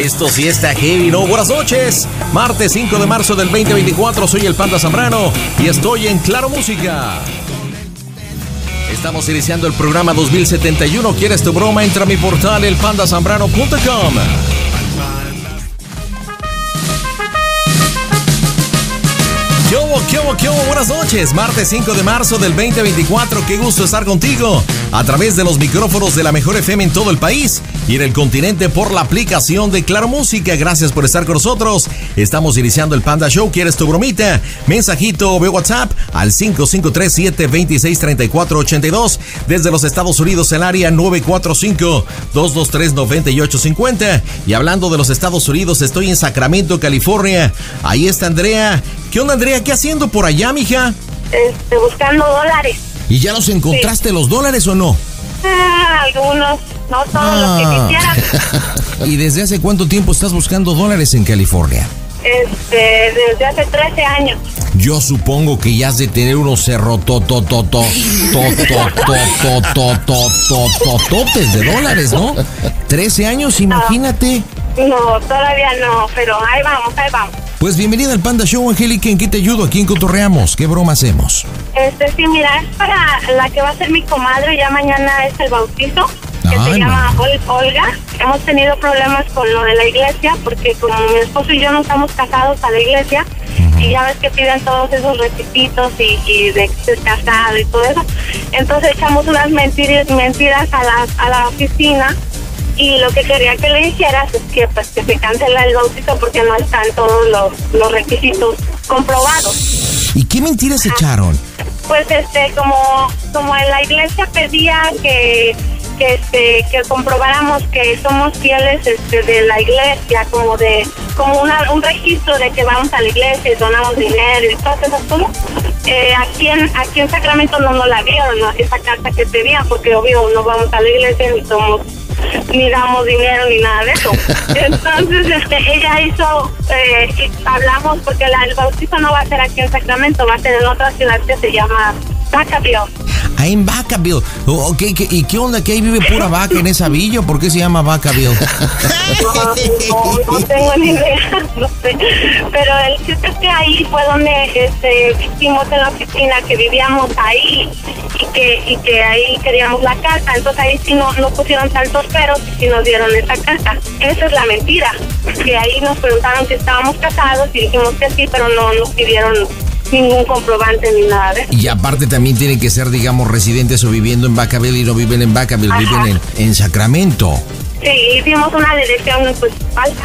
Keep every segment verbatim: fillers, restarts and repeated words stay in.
Esto sí está heavy, ¿no? Buenas noches. Martes cinco de marzo del veinte veinticuatro. Soy el Panda Zambrano y estoy en Claro Música. Estamos iniciando el programa dos mil setenta y uno. ¿Quieres tu broma? Entra a mi portal el panda zambrano punto com. ¿Qué hubo, qué hubo, qué hubo? Buenas noches, martes cinco de marzo del veinte veinticuatro. Qué gusto estar contigo a través de los micrófonos de la mejor F M en todo el país y en el continente por la aplicación de Claro Música. Gracias por estar con nosotros. Estamos iniciando el Panda Show. ¿Quieres tu bromita? Mensajito de WhatsApp al cinco cinco tres siete dos seis tres cuatro ocho dos. Desde los Estados Unidos, el área nueve cuatro cinco, dos dos tres, nueve ocho cinco cero. Y hablando de los Estados Unidos, estoy en Sacramento, California. Ahí está Andrea. ¿Qué onda, Andrea? ¿Qué haciendo por allá, mija? Este, buscando dólares. ¿Y ya los encontraste sí. los dólares o no? Ah, algunos, no todos ah. los que quisieran. ¿Y desde hace cuánto tiempo estás buscando dólares en California? Este, desde hace trece años. Yo supongo que ya has de tener unos cerrotototototototototototes de dólares, ¿no? trece años, imagínate. No, todavía no, pero ahí vamos, ahí vamos. Pues bienvenida al Panda Show, Angélica. ¿En qué te ayudo? ¿A quién cotorreamos? ¿Qué broma hacemos? Este, sí, mira, es para la que va a ser mi comadre. Ya mañana es el bautizo, que Ay, se llama no. Ol- Olga. Hemos tenido problemas con lo de la iglesia, porque como mi esposo y yo no estamos casados a la iglesia, uh-huh. y ya ves que piden todos esos requisitos y, y de ser casado y todo eso. Entonces echamos unas mentiras, mentiras a la, a la oficina. Y lo que quería que le dijeras es que pues que se cancela el bautizo porque no están todos los, los requisitos comprobados. ¿Y qué mentiras Ajá. echaron? Pues este, como, como en la iglesia pedía que, que este, que comprobáramos que somos fieles este de la iglesia, como de, como una, un registro de que vamos a la iglesia y donamos dinero y todas esas cosas. Eh, aquí en, aquí en Sacramento no nos la dieron, ¿no? Esa carta que pedían, porque obvio no vamos a la iglesia ni somos ni damos dinero ni nada de eso. Entonces este ella hizo eh, hablamos porque la, el bautizo no va a ser aquí en Sacramento, va a ser en otra ciudad que se llama Vacaville. Ah, en Vacaville. Oh, okay, ¿qué, ¿Y qué onda? ¿Que ahí vive pura vaca en esa villa? ¿Por qué se llama Vacaville? No, no, no tengo ni idea, no sé. Pero el chiste es que ahí fue donde este, hicimos en la oficina que vivíamos ahí y que y que ahí queríamos la casa. Entonces ahí sí no, no pusieron tantos peros y sí nos dieron esa casa. Esa es la mentira. Que ahí nos preguntaron si estábamos casados y dijimos que sí, pero no nos pidieron ningún comprobante ni nada de eso. Y aparte también tienen que ser, digamos, residentes o viviendo en Vacaville y no viven en Vacaville, Ajá. viven en, en Sacramento. Sí, hicimos una dirección pues falsa.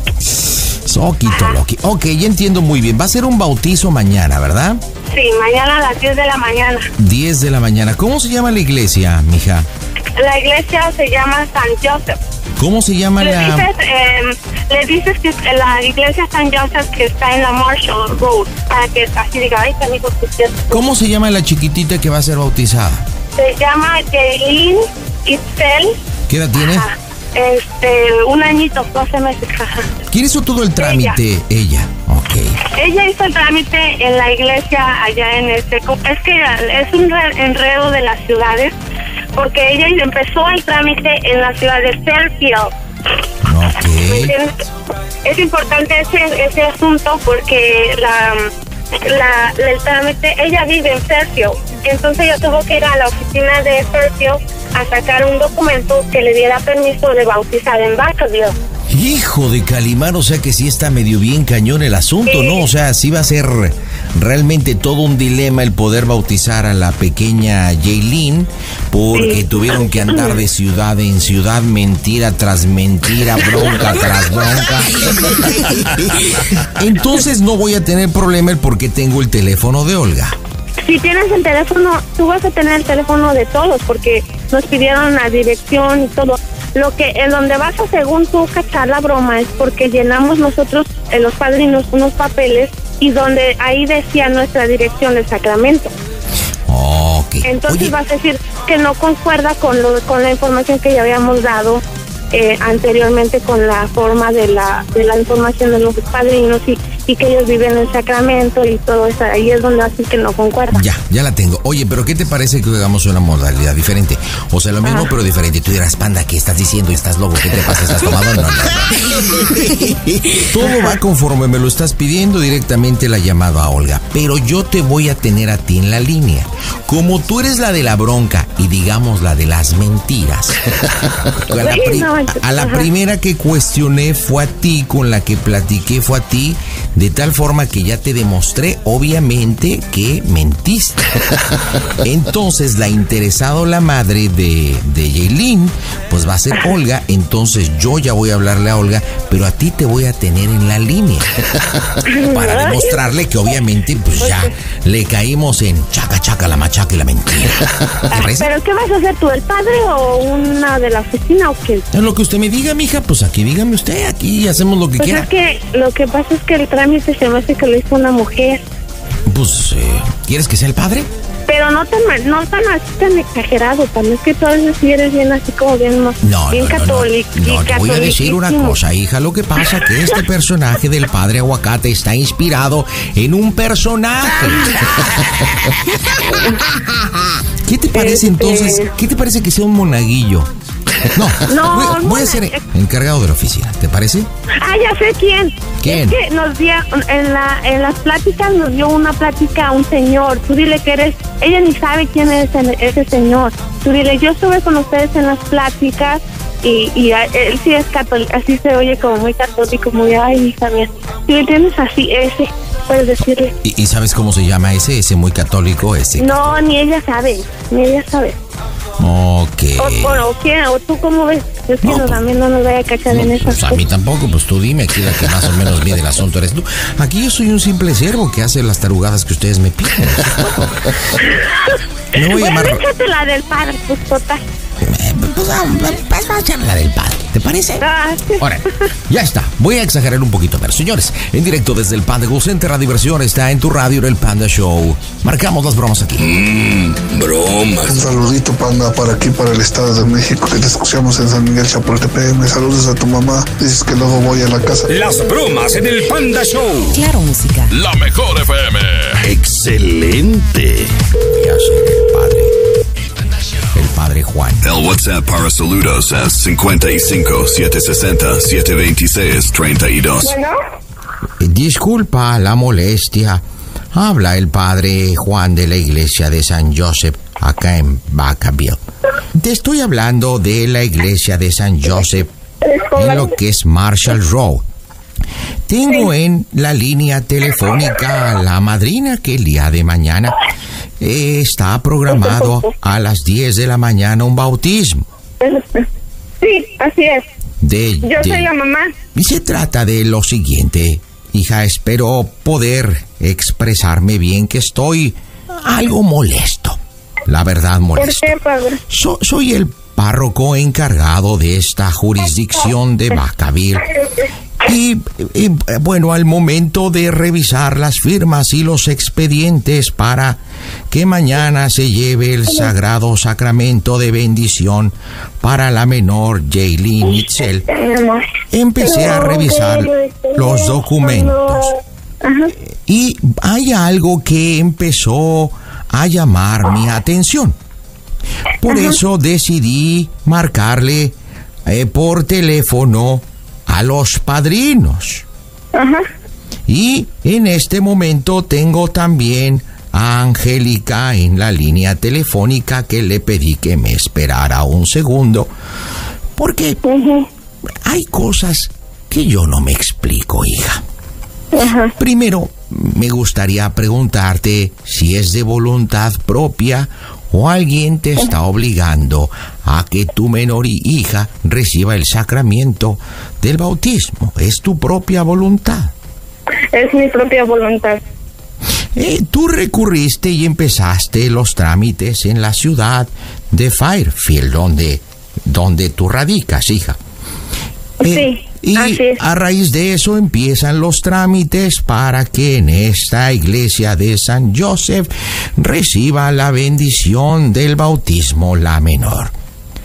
Soquito, Loki. Ok, ya entiendo muy bien. Va a ser un bautizo mañana, ¿verdad? Sí, mañana a las diez de la mañana. diez de la mañana. ¿Cómo se llama la iglesia, mija? La iglesia se llama San Joseph. ¿Cómo se llama Le la...? dices, eh, le dices que la iglesia San Joseph que está en la Marshall Road, para que así diga, ay, amigo, que usted... ¿Cómo se llama la chiquitita que va a ser bautizada? Se llama Jaylin Itzel. ¿Qué edad tiene? Ajá. Este, un añito, doce meses. Ajá. ¿Quién hizo todo el trámite? Ella. Ella. Ok. Ella hizo el trámite en la iglesia allá en este... Es que es un enredo de las ciudades, porque ella empezó el trámite en la ciudad de Fairfield. Ok. Es importante ese, ese asunto porque la, la, el trámite, ella vive en Fairfield, entonces ella tuvo que ir a la oficina de Fairfield a sacar un documento que le diera permiso de bautizar en Vacaville. Hijo de Calimán, o sea que sí está medio bien cañón el asunto, sí. ¿No? O sea, sí va a ser realmente todo un dilema el poder bautizar a la pequeña Jaylin, porque sí. tuvieron que andar de ciudad en ciudad, mentira tras mentira, bronca tras bronca. Entonces no voy a tener problema el por qué tengo el teléfono de Olga. Si tienes el teléfono, tú vas a tener el teléfono de todos, porque nos pidieron la dirección y todo. Lo que, en donde vas a, según tú, cachar la broma es porque llenamos nosotros, en los padrinos, unos papeles y donde ahí decía nuestra dirección de Sacramento. Okay. Entonces Oye. vas a decir que no concuerda con lo con la información que ya habíamos dado eh, anteriormente con la forma de la de la información de los padrinos y, y que ellos viven en Sacramento y todo eso. Ahí es donde así que no concuerda. Ya, ya la tengo. Oye, pero ¿qué te parece que hagamos una modalidad diferente? O sea, lo mismo, ah. pero diferente. Tú dirás, Panda, ¿qué estás diciendo? ¿Estás loco? ¿Qué te pasa? ¿Estás tomado? No, no, no. Todo va conforme me lo estás pidiendo, directamente la llamada a Olga. Pero yo te voy a tener a ti en la línea. Como tú eres la de la bronca y digamos la de las mentiras. A la, pri- a la primera que cuestioné fue a ti, con la que platiqué fue a ti, de tal forma que ya te demostré, obviamente, que mentiste. Entonces, la interesada o la madre de, de Yailin, pues va a ser Olga. Entonces, yo ya voy a hablarle a Olga, pero a ti te voy a tener en la línea. Para demostrarle que, obviamente, pues ya le caímos en chaca, chaca, la machaca y la mentira. ¿Pero qué vas a hacer tú, el padre o una de la oficina o qué? Es lo que usted me diga, mija, pues aquí dígame usted, aquí hacemos lo que pues quiera. Es que lo que pasa es que el trámite se me hace que lo hizo una mujer. Pues, eh, ¿quieres que sea el padre? Pero no tan, no tan así tan exagerado, también es que tú a veces sí eres bien así como bien, no, bien no, católico. No, no, no te voy a decir una cosa, hija, lo que pasa es que este personaje del padre Aguacate está inspirado en un personaje. ¿Qué te parece este... entonces? ¿Qué te parece que sea un monaguillo? No, no, voy, voy a ser encargado de la oficina, ¿te parece? Ah, ya sé quién. ¿Quién? Es que nos dio, en, la, en las pláticas nos dio una plática a un señor. Tú dile que eres, ella ni sabe quién es ese señor. Tú dile, yo estuve con ustedes en las pláticas y, y él sí es católico, así se oye como muy católico, muy, ay, hija mía. Si le tienes así, ese, puedes decirle. ¿Y, ¿Y sabes cómo se llama ese, ese muy católico, ese? No, ni ella sabe, ni ella sabe. Ok. O, o, o, ¿quién? ¿O tú cómo ves? Es que no, pues, también no nos vaya a cachar no, en esas pues, cosas. A mí tampoco, pues tú dime, aquí la que más o menos mide el asunto eres tú. Aquí yo soy un simple siervo que hace las tarugadas que ustedes me piden. Me voy a llamar... Bueno, échate la del padre, pues total. Eh, pues, pues, vamos a echar la del padre, ¿te parece? Ah, sí. Ahora, ya está, voy a exagerar un poquito. A ver, señores, en directo desde el Panda Go Center, la diversión está en tu radio, en el Panda Show. Marcamos las bromas aquí. Mmm, bromas. Un saludito, Panda, para aquí, para el Estado de México, que te escuchamos en San Miguel Chapultepec. Me saludos a tu mamá, dices que luego voy a la casa. Las bromas en el Panda Show. Claro, música. La mejor F M. Excelente. Ya sé, el padre. El padre Juan. El WhatsApp para saludos es cincuenta y cinco, setecientos sesenta, setecientos veintiséis, treinta y dos. Bueno. Disculpa la molestia. Habla el padre Juan de la iglesia de San Joseph, acá en Vacaville. Te estoy hablando de la iglesia de San Joseph, en lo que es Marshall Road. Tengo en la línea telefónica a la madrina que el día de mañana eh, está programado a las diez de la mañana un bautismo. Sí, así es. De, Yo de, soy la mamá. Y se trata de lo siguiente, hija, espero poder expresarme bien, que estoy algo molesto. La verdad, molesto. ¿Por qué, padre? So, soy el párroco encargado de esta jurisdicción de Vacaville. Y, y, bueno, al momento de revisar las firmas y los expedientes para que mañana se lleve el sagrado sacramento de bendición para la menor Yailin Itzel, empecé a revisar los documentos. Y hay algo que empezó a llamar mi atención. Por eso decidí marcarle eh, por teléfono a los padrinos. Ajá. Y en este momento tengo también a Angélica en la línea telefónica, que le pedí que me esperara un segundo, porque uh-huh. hay cosas que yo no me explico, hija. Uh-huh. Primero, me gustaría preguntarte si es de voluntad propia o alguien te está obligando a que tu menor hija reciba el sacramento del bautismo. ¿Es tu propia voluntad? Es mi propia voluntad. Eh, tú recurriste y empezaste los trámites en la ciudad de Fairfield, donde, donde tú radicas, hija. Eh, sí. Y a raíz de eso empiezan los trámites para que en esta iglesia de San Joseph reciba la bendición del bautismo la menor.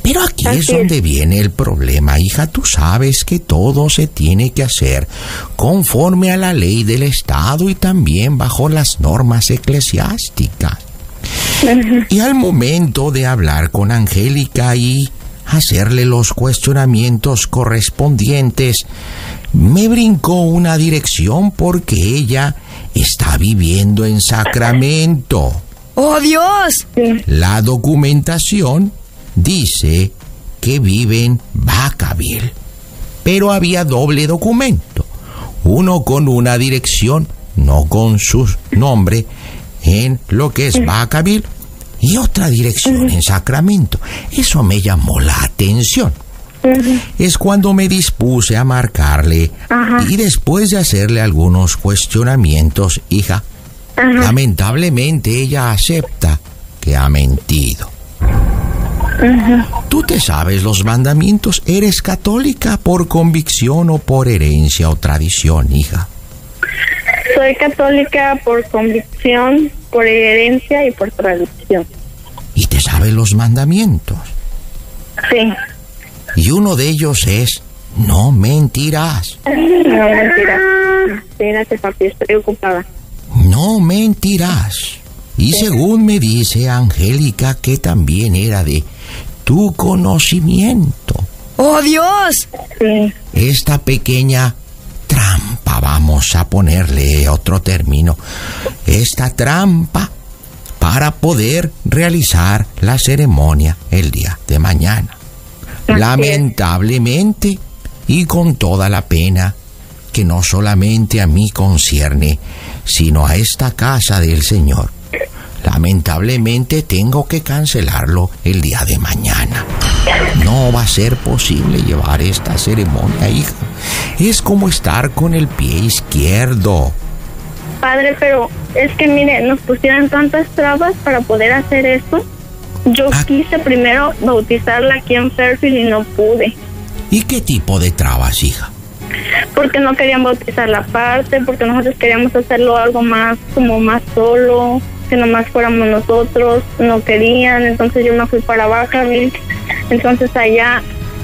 Pero aquí Así es donde es. viene el problema, hija. Tú sabes que todo se tiene que hacer conforme a la ley del Estado y también bajo las normas eclesiásticas. Y al momento de hablar con Angélica y hacerle los cuestionamientos correspondientes, me brincó una dirección porque ella está viviendo en Sacramento. ¡Oh, Dios! La documentación dice que vive en Vacaville, pero había doble documento, uno con una dirección, no con su nombre, en lo que es Vacaville, y otra dirección en Sacramento. Eso me llamó la atención. Es cuando me dispuse a marcarle. Ajá. Y después de hacerle algunos cuestionamientos, hija, Ajá. lamentablemente ella acepta que ha mentido. Tú te sabes los mandamientos. ¿Eres católica por convicción o por herencia o tradición, hija? Soy católica por convicción, por herencia y por tradición. ¿Y te sabes los mandamientos? Sí. Y uno de ellos es: no mentirás. No, mentira. Espérate, papi, estoy ocupada. No mentirás. Y según me dice Angélica, que también era de tu conocimiento, ¡Oh, Dios! Sí. esta pequeña trampa, vamos a ponerle otro término, esta trampa para poder realizar la ceremonia el día de mañana. Así Lamentablemente, y con toda la pena que no solamente a mí concierne, sino a esta casa del Señor, lamentablemente tengo que cancelarlo el día de mañana. No va a ser posible llevar esta ceremonia, hija. Es como estar con el pie izquierdo. Padre, pero es que mire, nos pusieron tantas trabas para poder hacer esto. Yo Ah. quise primero bautizarla aquí en Fairfield y no pude. ¿Y qué tipo de trabas, hija? Porque no querían bautizar la parte, porque nosotros queríamos hacerlo algo más, como más solo, que nomás fuéramos nosotros, no querían, entonces yo me fui para Vacaville. Entonces allá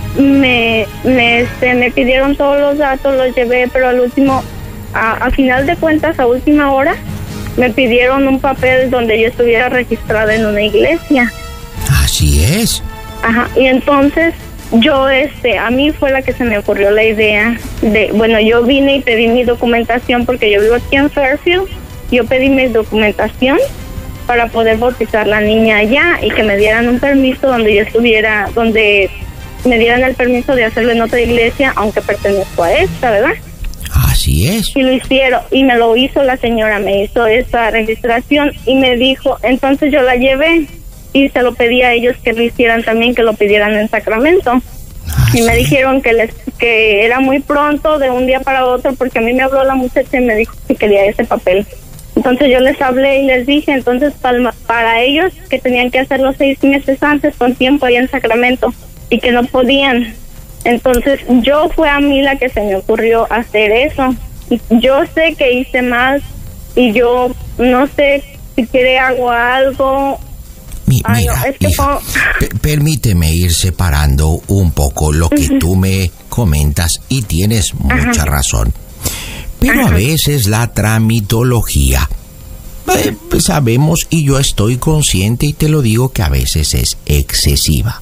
me, me, este, me pidieron todos los datos, los llevé, pero al último, a, a final de cuentas, a última hora, me pidieron un papel donde yo estuviera registrada en una iglesia. Así es. Ajá, y entonces yo, este, a mí fue la que se me ocurrió la idea de, bueno, yo vine y pedí mi documentación porque yo vivo aquí en Fairfield, yo pedí mi documentación para poder bautizar la niña allá y que me dieran un permiso donde yo estuviera, donde me dieran el permiso de hacerlo en otra iglesia, aunque pertenezco a esta, ¿verdad? Así es. Y lo hicieron, y me lo hizo la señora, me hizo esa registración y me dijo, entonces yo la llevé y se lo pedí a ellos que lo hicieran también, que lo pidieran en Sacramento. Así Y me es. dijeron que les que era muy pronto, de un día para otro, porque a mí me habló la muchacha y me dijo que quería ese papel. Entonces yo les hablé y les dije, entonces para, para ellos que tenían que hacerlo seis meses antes con tiempo ahí en Sacramento y que no podían. Entonces yo fue a mí la que se me ocurrió hacer eso. Y yo sé que hice mal y yo no sé si quiere hago algo. Mi- Ay, mira, no, es que hija, como- pe- permíteme ir separando un poco lo que tú me comentas y tienes mucha razón. Pero a veces la tramitología, eh, pues sabemos y yo estoy consciente y te lo digo que a veces es excesiva.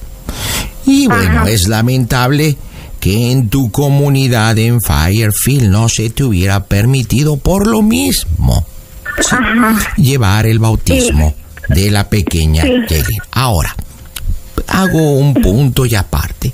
Y bueno, Ajá. es lamentable que en tu comunidad en Fairfield no se te hubiera permitido por lo mismo, sí, llevar el bautismo de la pequeña Sí. Jaylin. Ahora, hago un punto y aparte.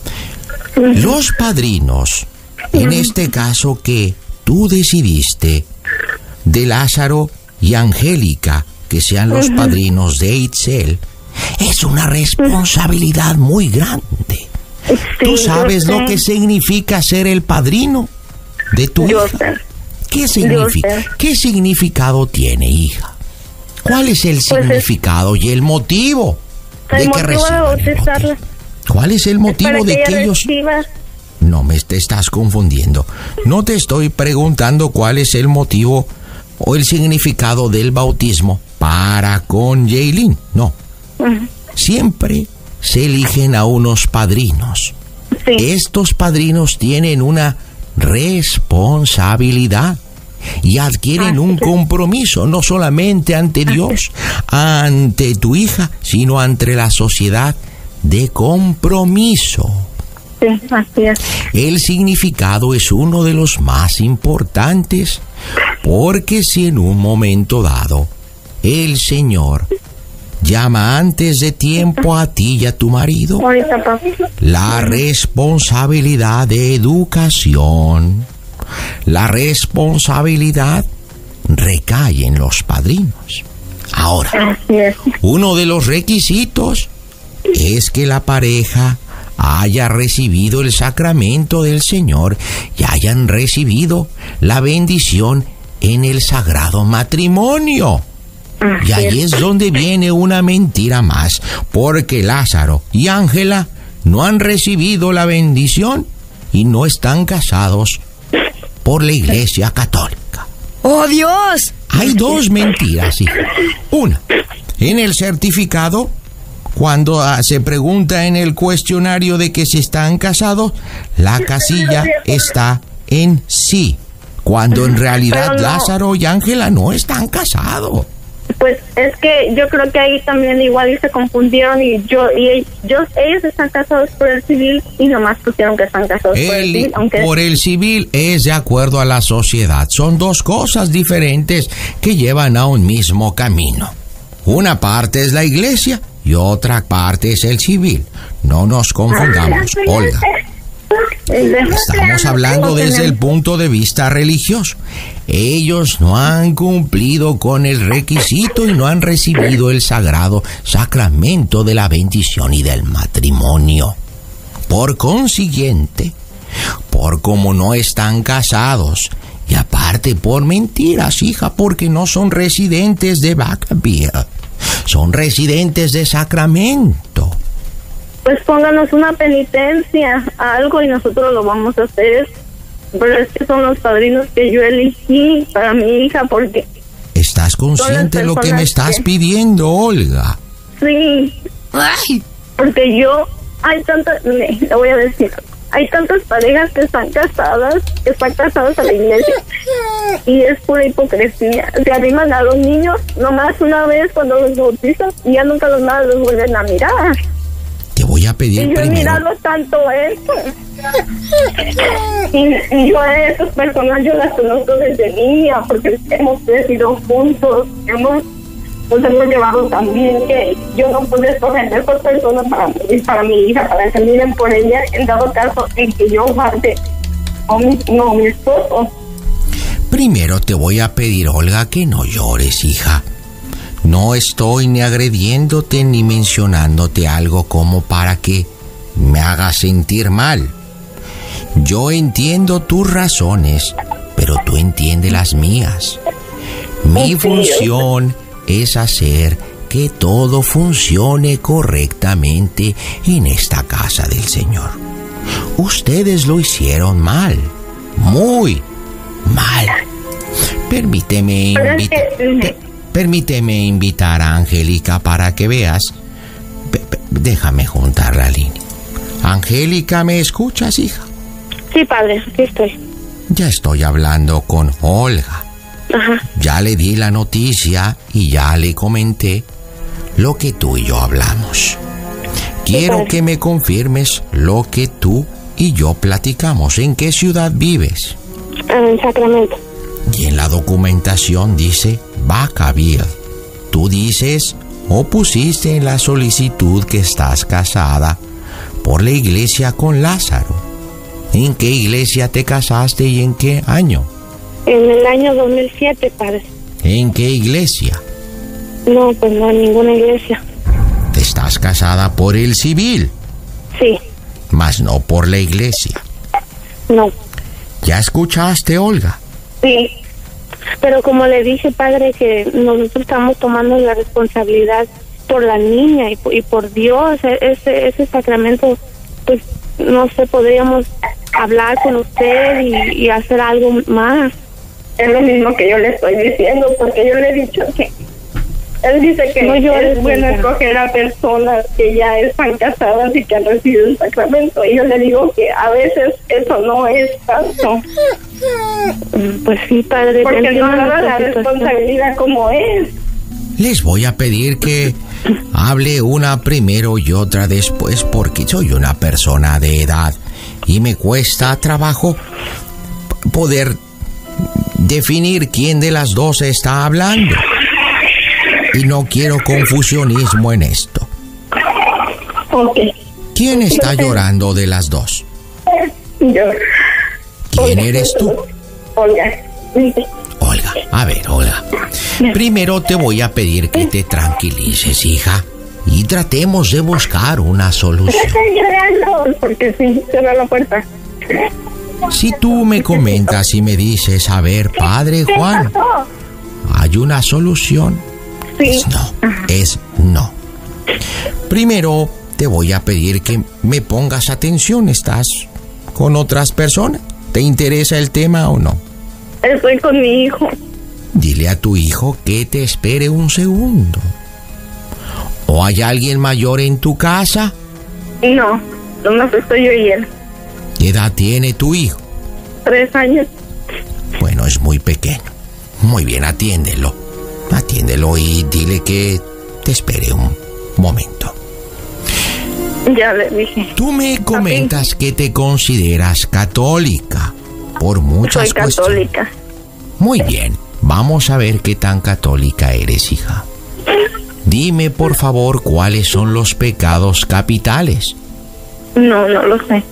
Los padrinos, en este caso que tú decidiste, de Lázaro y Angélica, que sean los padrinos de Itzel, es una responsabilidad muy grande. ¿Tú Sí, sabes yo lo sé. que significa ser el padrino de tu Yo hija? sé. ¿Qué significa? sé. ¿Qué significado tiene, hija? ¿Cuál es el Pues es- significado y el motivo El de que motivo de reciban el bautizarla bautismo? ¿Cuál es el es motivo para que de ella que ellos... reciba. No, me te estás confundiendo. No te estoy preguntando cuál es el motivo o el significado del bautismo para con Jaylin. No. Ujú. Siempre se eligen a unos padrinos. Sí. Estos padrinos tienen una responsabilidad y adquieren un compromiso, no solamente ante Dios, ante tu hija, sino ante la sociedad, de compromiso. Sí, así es. El significado es uno de los más importantes, porque si en un momento dado el Señor llama antes de tiempo a ti y a tu marido, Ahorita, papi. la responsabilidad de educación, la responsabilidad recae en los padrinos. Ahora, Así es. uno de los requisitos es que la pareja haya recibido el sacramento del Señor y hayan recibido la bendición en el sagrado matrimonio. Y ahí es donde viene una mentira más, porque Lázaro y Ángela no han recibido la bendición y no están casados por la Iglesia Católica. ¡Oh, Dios! Hay dos mentiras, hija. Una, en el certificado, cuando ah, se pregunta en el cuestionario de que si están casados, la casilla está en sí, cuando en realidad Pero no. Lázaro y Ángela no están casados. Pues es que yo creo que ahí también igual y se confundieron y yo y ellos, ellos están casados por el civil y nomás pusieron que están casados por el El, civil, aunque por el civil es de acuerdo a la sociedad. Son dos cosas diferentes que llevan a un mismo camino. Una parte es la iglesia y otra parte es el civil. No nos confundamos, Olga. Estamos hablando desde el punto de vista religioso. Ellos no han cumplido con el requisito y no han recibido el sagrado sacramento de la bendición y del matrimonio. Por consiguiente, por como no están casados, y aparte por mentiras, hija, porque no son residentes de Vacaville, son residentes de Sacramento. pues pónganos una penitencia, algo, y nosotros lo vamos a hacer. Pero es que son los padrinos que yo elegí para mi hija, porque ¿Estás consciente de lo que me estás que- pidiendo, Olga? sí, ¡Ay! porque yo, hay tantas, mire, le voy a decir, hay tantas parejas que están casadas, que están casadas a la iglesia, y es pura hipocresía. Se arriman a los niños nomás una vez cuando los bautizan, y ya nunca los más los vuelven a mirar. Te voy a pedir Y yo he primero. mirado tanto eso. Y, y yo a esas personas yo las conozco desde niña, porque hemos crecido juntos, hemos, nos hemos llevado también, que yo no pude escoger mejor persona para mí, para mi hija, para que miren por ella, en dado caso en que yo falte, o mi, no, mi esposo. Primero te voy a pedir, Olga, que no llores, hija. No estoy ni agrediéndote ni mencionándote algo como para que me hagas sentir mal. Yo entiendo tus razones, pero tú entiendes las mías. Mi función es hacer que todo funcione correctamente en esta casa del Señor. Ustedes lo hicieron mal, muy mal. Permíteme Pero es invitar. que, Permíteme invitar a Angélica para que veas. Pe- pe- déjame juntar la línea. Angélica, ¿me escuchas, hija? sí, padre, aquí estoy. Ya estoy hablando con Olga. Ajá. Ya le di la noticia y ya le comenté lo que tú y yo hablamos. Quiero padre. que me confirmes lo que tú y yo platicamos. ¿En qué ciudad vives? En Sacramento. Y en la documentación dice Vacaville. Tú dices o pusiste en la solicitud que estás casada por la iglesia con Lázaro. ¿En qué iglesia te casaste y en qué año? En el año dos mil siete, padre. ¿En qué iglesia? No, pues no, en ninguna iglesia. Te estás casada por el civil, Sí, mas no por la iglesia. no. ¿Ya escuchaste, Olga? Sí, pero como le dije, padre, que nosotros estamos tomando la responsabilidad por la niña y, por- y por Dios, e- ese ese sacramento, pues no sé, podríamos hablar con usted y, y hacer algo más. Es lo mismo que yo le estoy diciendo, porque yo le he dicho que Él dice que no, es bueno escoger a personas que ya están casadas y que han recibido el sacramento. Y yo le digo que a veces eso no es tanto. Pues sí, padre. Porque no agarra la responsabilidad como es. Les voy a pedir que hable una primero y otra después, porque soy una persona de edad y me cuesta trabajo poder definir quién de las dos está hablando. Y no quiero confusionismo en esto. Okay. ¿Quién está llorando de las dos? Yo. ¿Quién eres tú? Olga. Olga, a ver, Olga. Primero te voy a pedir que te tranquilices, hija, y tratemos de buscar una solución. Estoy llorando porque sí, cierra la puerta. Si tú me comentas y me dices, a ver, padre Juan, ¿hay una solución? Sí. Es no, es no. Primero te voy a pedir que me pongas atención. ¿Estás con otras personas? ¿Te interesa el tema o no? Estoy con mi hijo. Dile a tu hijo que te espere un segundo. ¿O hay alguien mayor en tu casa? No, nomás estoy yo y él. ¿Qué edad tiene tu hijo? Tres años. Bueno, es muy pequeño. Muy bien, atiéndelo. Atiéndelo y dile que te espere un momento. Ya le dije. Tú me comentas que te consideras católica por muchas Soy cuestiones. católica. Muy bien, vamos a ver qué tan católica eres, hija. Dime, por favor, cuáles son los pecados capitales. No, no lo sé.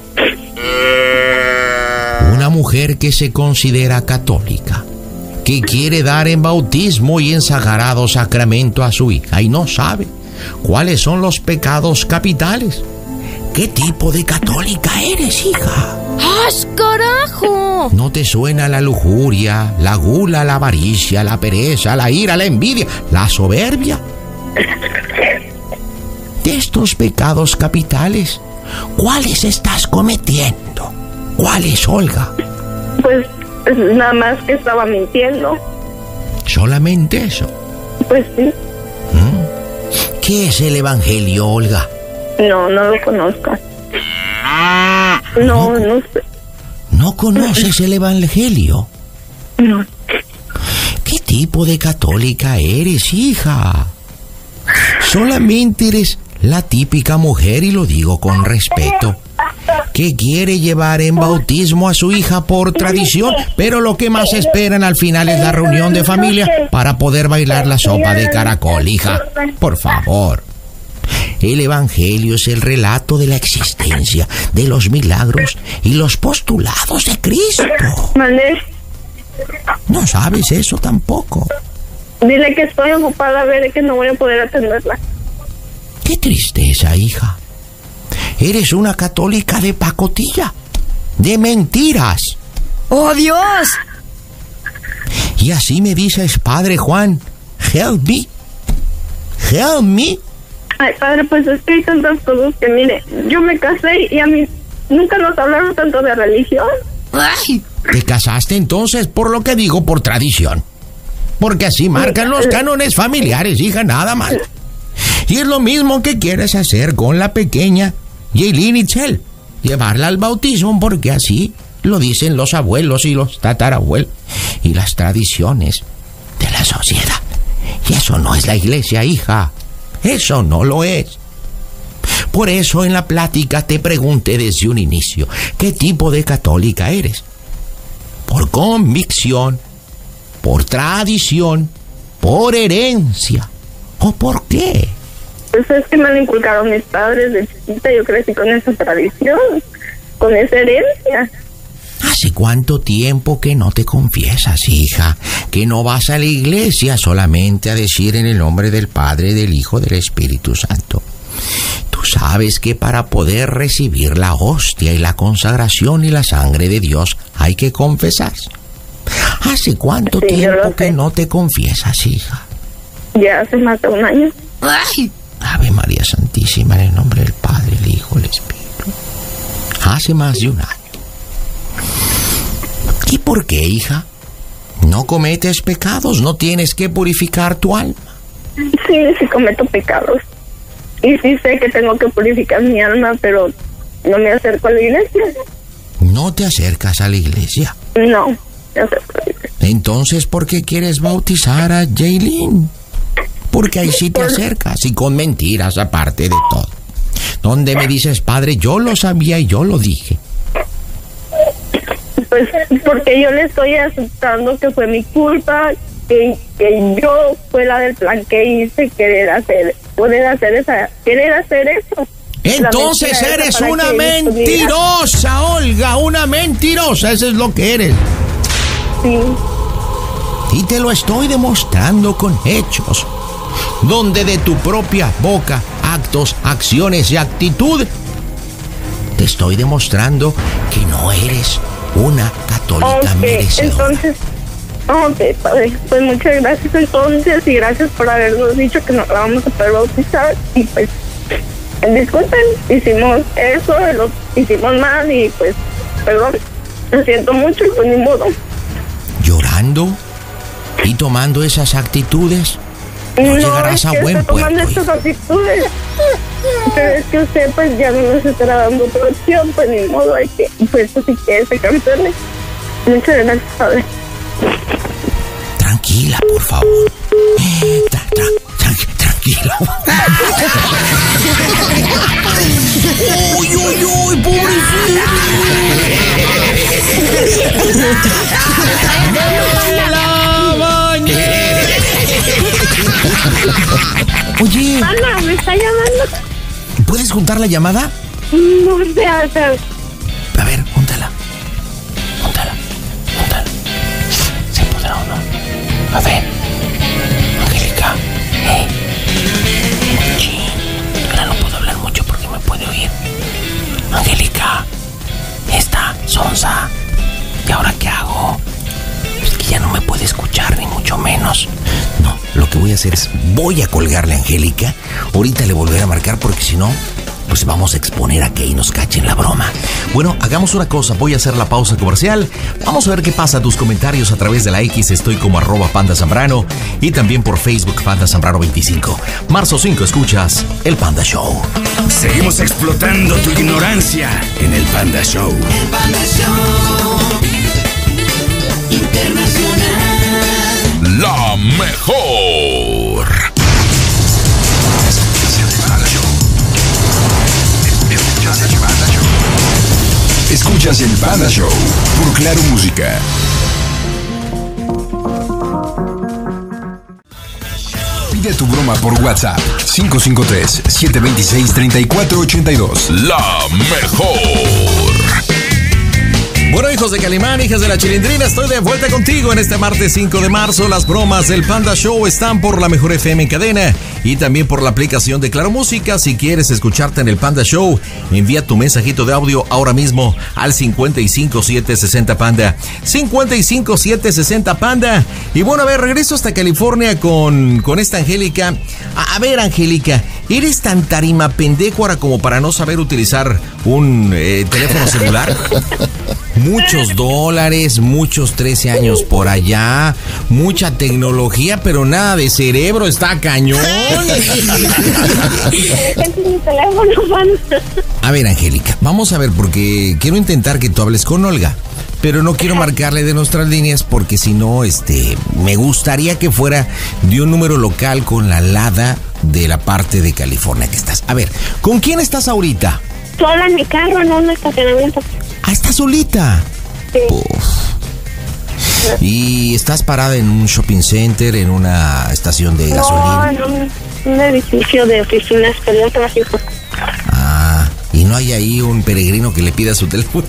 Una mujer que se considera católica, que quiere dar en bautismo y en sagrado sacramento a su hija y no sabe cuáles son los pecados capitales. ¿Qué tipo de católica eres, hija? ¡As, carajo! ¿No te suena la lujuria, la gula, la avaricia, la pereza, la ira, la envidia, la soberbia? De estos pecados capitales, ¿cuáles estás cometiendo? ¿Cuáles, Olga? Pues nada más que estaba mintiendo. ¿Solamente eso? Pues sí. ¿Mm? ¿Qué es el evangelio, Olga? No, no lo conozco. No, no sé. ¿No conoces el evangelio? No. ¿Qué tipo de católica eres, hija? Solamente eres la típica mujer, y lo digo con respeto, que quiere llevar en bautismo a su hija por tradición, pero lo que más esperan al final es la reunión de familia para poder bailar la sopa de caracol, hija. Por favor. El evangelio es el relato de la existencia, de los milagros y los postulados de Cristo. Mané, ¿No sabes eso tampoco? dile que estoy ocupada, a ver, que no voy a poder atenderla. Qué tristeza, hija. Eres una católica de pacotilla, de mentiras. ¡Oh, Dios! Y así me dices, padre Juan, help me, help me. Ay, padre, pues es que hay tantas cosas que, mire, yo me casé y a mí nunca nos hablaron tanto de religión. ¡Ay! Te casaste entonces, por lo que digo, por tradición. Porque así marcan los cánones familiares, hija, nada más. Y es lo mismo que quieres hacer con la pequeña Yailin Itzel. Llevarla al bautismo, porque así lo dicen los abuelos y los tatarabuelos y las tradiciones de la sociedad. Y eso no es la iglesia, hija. Eso no lo es. Por eso en la plática te pregunté desde un inicio, ¿qué tipo de católica eres? ¿Por convicción? ¿Por tradición? ¿Por herencia? ¿O por qué? Pues es que me lo inculcaron mis padres de chiquita, yo crecí con esa tradición, con esa herencia. ¿Hace cuánto tiempo que no te confiesas, hija? Que no vas a la iglesia solamente a decir en el nombre del Padre, del Hijo, del Espíritu Santo. Tú sabes que para poder recibir la hostia y la consagración y la sangre de Dios hay que confesarse. ¿Hace cuánto Sí, yo tiempo lo sé. que no te confiesas, hija? Ya hace más de un año. ¡Ay! Ave María Santísima, en el nombre del Padre, el Hijo, el Espíritu. Hace más de un año. ¿Y por qué, hija? No cometes pecados, no tienes que purificar tu alma. Sí, sí cometo pecados. Y sí sé que tengo que purificar mi alma, pero no me acerco a la iglesia. ¿No te acercas a la iglesia? No, me acerco a la iglesia. Entonces, ¿por qué quieres bautizar a Jaylin? Porque ahí sí te acercas y con mentiras aparte de todo. Donde me dices, padre, yo lo sabía y yo lo dije. Pues porque yo le estoy aceptando que fue mi culpa, que, que yo fue la del plan que hice, querer hacer, poder hacer esa, querer hacer eso. Entonces eres una mentirosa, Olga, una mentirosa, eso es lo que eres. Sí. Y te lo estoy demostrando con hechos, donde de tu propia boca, actos, acciones y actitud, te estoy demostrando que no eres una católica okay, merecedora. Entonces, ok, padre, pues muchas gracias entonces y gracias por habernos dicho que nos la vamos a poder bautizar y pues disculpen, hicimos eso, lo hicimos mal y pues perdón, me siento mucho y pues ni modo. Llorando y tomando esas actitudes, no, no llegarás a buen puerto. Tomando estas actitudes, pero es que usted pues ya no nos estará dando otra opción, pues ni modo, hay que, pues así que se cancele. Muchas gracias, padre. Tranquila, por favor. Tra, tra, tra, tranquila. ¡Uy, uy, uy, pobrecita! ¡Me la bañé! Oye. Ana, ¿me está llamando? ¿Puedes juntar la llamada? No sé, o sea. A ver, júntala. Júntala. Júntala. ¿Se podrá o no? A ver. Angélica. Eh. Chin. Ahora no puedo hablar mucho porque me puede oír. Angélica. Esta, sonsa. ¿Y ahora qué hago? Es que ya no me puede escuchar, ni mucho menos. No, lo que voy a hacer es, voy a colgarle a Angélica. Ahorita le volveré a marcar porque si no, pues vamos a exponer a que ahí nos cachen la broma. Bueno, hagamos una cosa, voy a hacer la pausa comercial. Vamos a ver qué pasa, tus comentarios a través de la X, estoy como arroba Panda Zambrano y también por Facebook Panda Zambrano veinticinco. Marzo cinco, escuchas El Panda Show. Seguimos explotando tu ignorancia en El Panda Show. El Panda Show Internacional. La mejor. Escuchas El Panda Show por Claro Música. Pide tu broma por WhatsApp cinco cinco tres, siete dos seis, tres cuatro ocho dos. La mejor. Bueno, hijos de Calimán, hijas de la Chilindrina, estoy de vuelta contigo en este martes cinco de marzo. Las bromas del Panda Show están por la Mejor F M en cadena y también por la aplicación de Claro Música. Si quieres escucharte en el Panda Show, envía tu mensajito de audio ahora mismo al cincuenta y cinco siete sesenta Panda. cincuenta y cinco siete sesenta Panda. Y bueno, a ver, regreso hasta California con, con esta Angélica. A, a ver, Angélica, ¿eres tan tarima pendecuara como para no saber utilizar un eh, teléfono celular? Muchos dólares, muchos trece años por allá, mucha tecnología, pero nada de cerebro, está cañón. A ver, Angélica, vamos a ver, porque quiero intentar que tú hables con Olga, pero no quiero marcarle de nuestras líneas porque si no, este, me gustaría que fuera de un número local con la Lada de la parte de California que estás. A ver, ¿con quién estás ahorita? Sola en mi carro, en un estacionamiento. Ah, ¿estás solita? Sí. Uf. ¿Y estás parada en un shopping center, en una estación de gasolina? No, en un, un edificio de oficinas, pero yo trabajo. Ah, ¿y no hay ahí un peregrino que le pida su teléfono?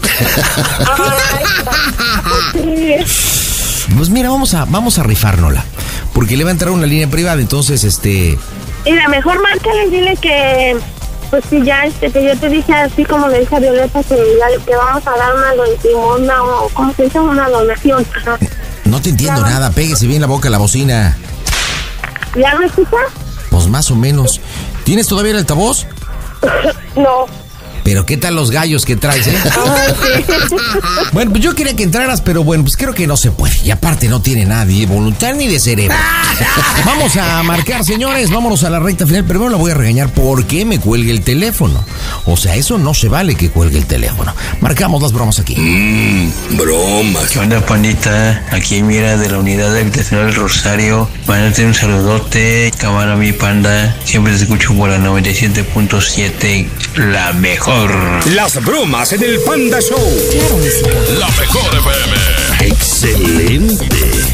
Pues mira, vamos a, vamos a rifárnosla, porque le va a entrar una línea privada, entonces, este... Mira, mejor márcale y dile que... Pues sí, ya, este, que yo te dije así como le dije a Violeta que, ya, que vamos a dar una donación, o ¿cómo se dice? Una donación. No te entiendo ya, nada, pégese bien la boca a la bocina. ¿Ya me escuchas? Pues más o menos. ¿Tienes todavía el altavoz? No. Pero ¿qué tal los gallos que traes, eh? Ah, sí. Bueno, pues yo quería que entraras, pero bueno, pues creo que no se puede. Y aparte no tiene nadie voluntad ni de cerebro. Vamos a marcar, señores. Vámonos a la recta final. Primero la voy a regañar porque me cuelgue el teléfono. O sea, eso no se vale que cuelgue el teléfono. Marcamos las bromas aquí. Mmm, bromas. ¿Qué onda, pandita? Aquí mira de la unidad habitacional Rosario. Mándate un saludote. Cámara mi panda. Siempre te escucho por la noventa y siete punto siete. La mejor. Las bromas en el Panda Show. Claro, La mejor F M. Excelente.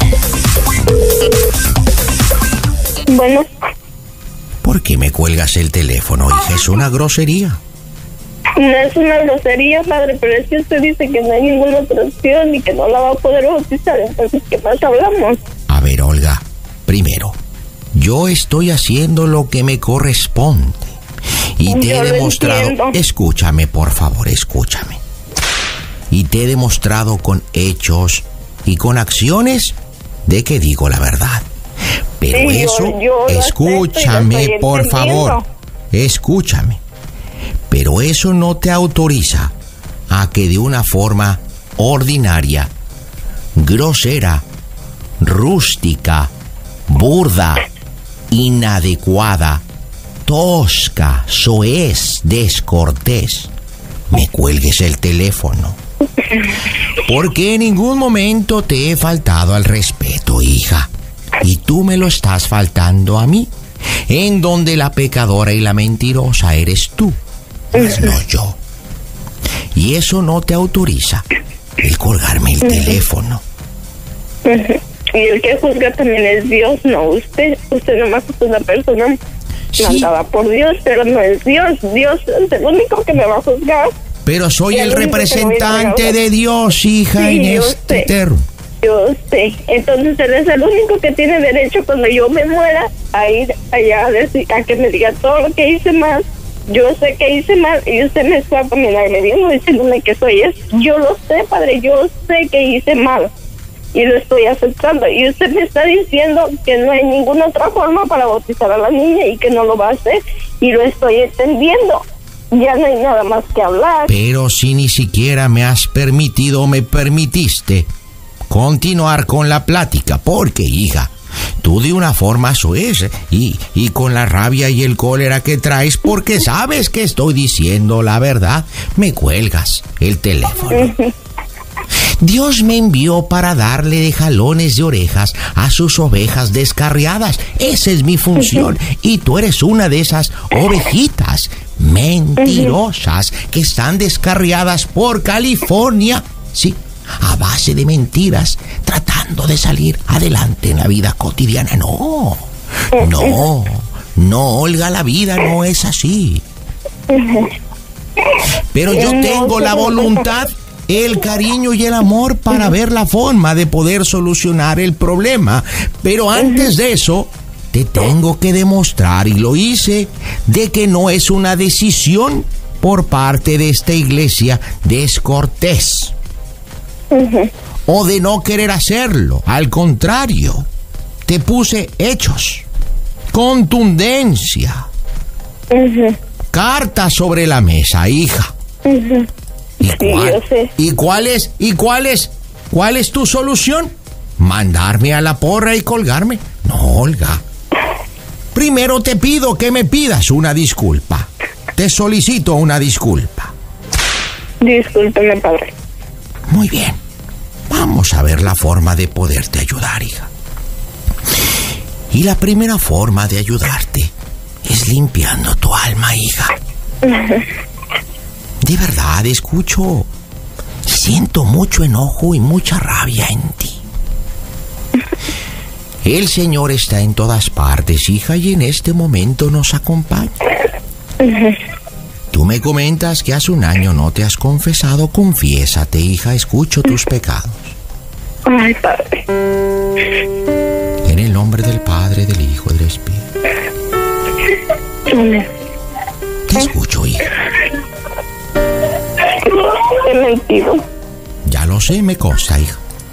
Bueno. ¿Por qué me cuelgas el teléfono, hija? Es una grosería. No es una grosería, padre, pero es que usted dice que no hay ninguna otra opción y que no la va a poder bautizar. Entonces, ¿qué más hablamos? A ver, Olga, primero, yo estoy haciendo lo que me corresponde. Y te Yo he lo demostrado... entiendo. Escúchame, por favor, escúchame. Y te he demostrado con hechos y con acciones de que digo la verdad. Pero Sí, yo- eso, yo lo escúchame, acepto y lo estoy por favor. entendiendo. Escúchame. Pero eso no te autoriza a que de una forma ordinaria, grosera, rústica, burda, inadecuada, tosca, soez, descortés, me cuelgues el teléfono. Porque en ningún momento te he faltado al respeto, hija. Y tú me lo estás faltando a mí, en donde la pecadora y la mentirosa eres tú, mas no yo. Y eso no te autoriza el colgarme el teléfono. Y el que juzga también es Dios, no usted. Usted nomás es una persona Sí. mandada por Dios, pero no es Dios. Dios es el único que me va a juzgar. Pero soy Y el el único que representante voy a de Dios, hija, Sí, en yo este sé. terreno. Yo sé. Entonces él es el único que tiene derecho cuando yo me muera a ir allá a, decir, a que me diga todo lo que hice mal. Yo sé que hice mal y usted me está también agrediendo diciéndome que soy eso. Yo lo sé, padre, yo sé que hice mal y lo estoy aceptando. Y usted me está diciendo que no hay ninguna otra forma para bautizar a la niña y que no lo va a hacer. Y lo estoy entendiendo. Ya no hay nada más que hablar. Pero si ni siquiera me has permitido o me permitiste continuar con la plática, porque, hija, tú de una forma soez y, y con la rabia y el cólera que traes, porque sabes que estoy diciendo la verdad, me cuelgas el teléfono. Dios me envió para darle de jalones de orejas a sus ovejas descarriadas. Esa es mi función. Y tú eres una de esas ovejitas mentirosas que están descarriadas por California. Sí, a base de mentiras, tratando de salir adelante en la vida cotidiana. No, no, no, Olga, la vida no es así. Pero yo tengo la voluntad, el cariño y el amor para ver la forma de poder solucionar el problema. Pero antes de eso, te tengo que demostrar, y lo hice, de que no es una decisión por parte de esta iglesia descortés. O de no querer hacerlo. Al contrario, te puse hechos, contundencia, cartas sobre la mesa, hija. ¿Y cuál, ¿Y cuál es, y cuál es, cuál es tu solución? ¿Mandarme a la porra y colgarme? No, Olga. Primero te pido que me pidas una disculpa. Te solicito una disculpa. Discúlpeme, padre. Muy bien. Vamos a ver la forma de poderte ayudar, hija. Y la primera forma de ayudarte es limpiando tu alma, hija. De verdad, escucho. Siento mucho enojo y mucha rabia en ti. El Señor está en todas partes, hija, y en este momento nos acompaña. Tú me comentas que hace un año no te has confesado. Confiésate, hija, escucho tus pecados. Ay, padre. En el nombre del Padre, del Hijo y del Espíritu. Amén. Te escucho, hija. He mentido. Ya lo sé, me consta, hija.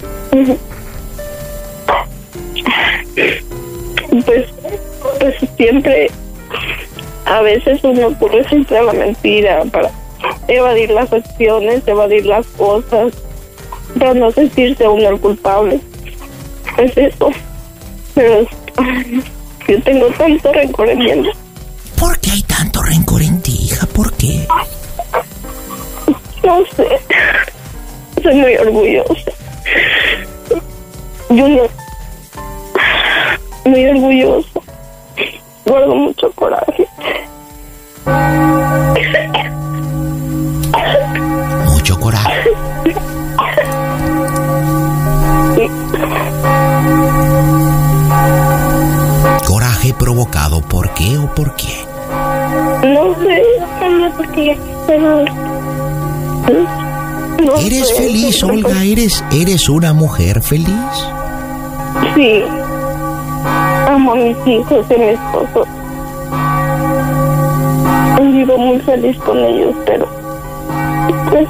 Pues, pues siempre, a veces uno ocurre siempre a la mentira para, evadir las acciones, evadir las cosas, para no sentirse uno el culpable. Es eso. Pero ay, yo tengo tanto rencor en mí. ¿Por qué hay tanto rencor en ti, hija? ¿Por qué? No sé. Soy muy orgullosa. Yo no... Muy orgullosa. Guardo mucho coraje. Mucho coraje. Coraje provocado, ¿por qué o por qué? No sé, no sé por qué, pero... No ¿Eres sé, feliz, no sé. Olga? ¿Eres, ¿Eres una mujer feliz? Sí. Amo a mis hijos y a mi esposo. Vivo muy feliz con ellos, pero... Pues...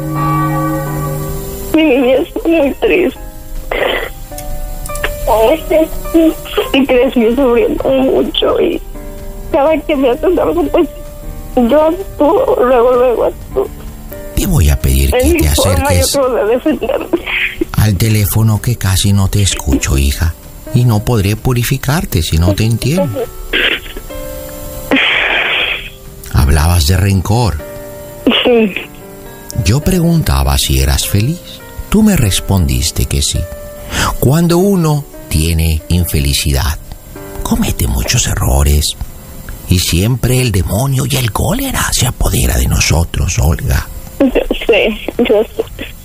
Mi niña es muy triste. Y creció sufriendo mucho y cada que me hacen algo, pues yo actúo, luego, luego actúo. Te voy a pedir que te acerques yo de defenderme. al teléfono, que casi no te escucho, hija. Y no podré purificarte si no te entiendo. Hablabas de rencor. Sí. Yo preguntaba si eras feliz. Tú me respondiste que sí. Cuando uno tiene infelicidad, comete muchos errores. Y siempre el demonio y el cólera se apodera de nosotros, Olga. Yo sé, yo sé.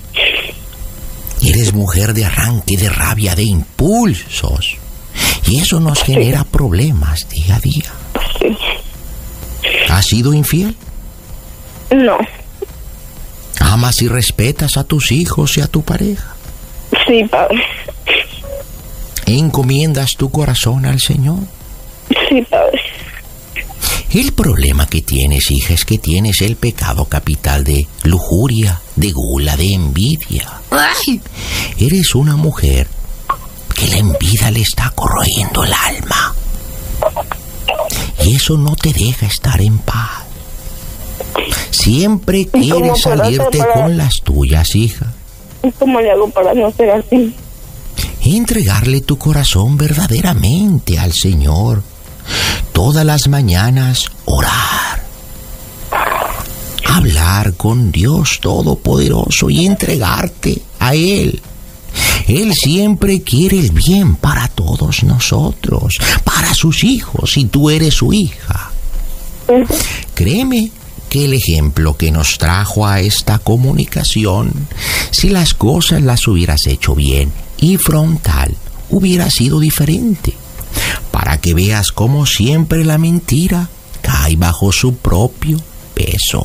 Eres mujer de arranque, de rabia, de impulsos. Y eso nos genera problemas día a día. Sí. ¿Has sido infiel? No. ¿Amas y respetas a tus hijos y a tu pareja? Sí, padre. ¿Encomiendas tu corazón al Señor? Sí, padre. El problema que tienes, hija, es que tienes el pecado capital de lujuria, de gula, de envidia. ¡Ay! Eres una mujer que la envidia le está corroyendo el alma. Y eso no te deja estar en paz. Siempre quieres salirte para... con las tuyas, hija. ¿Y cómo le hago para no ser así? Entregarle tu corazón verdaderamente al Señor. Todas las mañanas orar. Hablar con Dios Todopoderoso y entregarte a Él. Él siempre quiere el bien para todos nosotros, para sus hijos, y tú eres su hija. Créeme que el ejemplo que nos trajo a esta comunicación, si las cosas las hubieras hecho bien y frontal, hubiera sido diferente. Para que veas cómo siempre la mentira cae bajo su propio peso.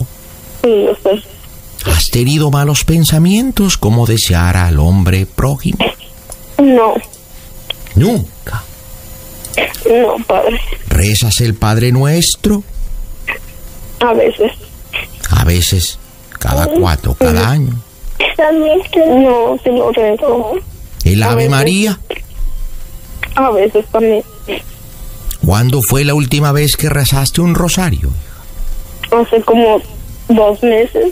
¿Has tenido malos pensamientos como desear al hombre prójimo? No. ¿Nunca? No, padre. ¿Rezas el Padre Nuestro? A veces. A veces, cada cuatro, cada año. No, si no rezo. ¿El Ave María? A veces también. ¿Cuándo fue la última vez que rezaste un rosario? Hace como dos meses.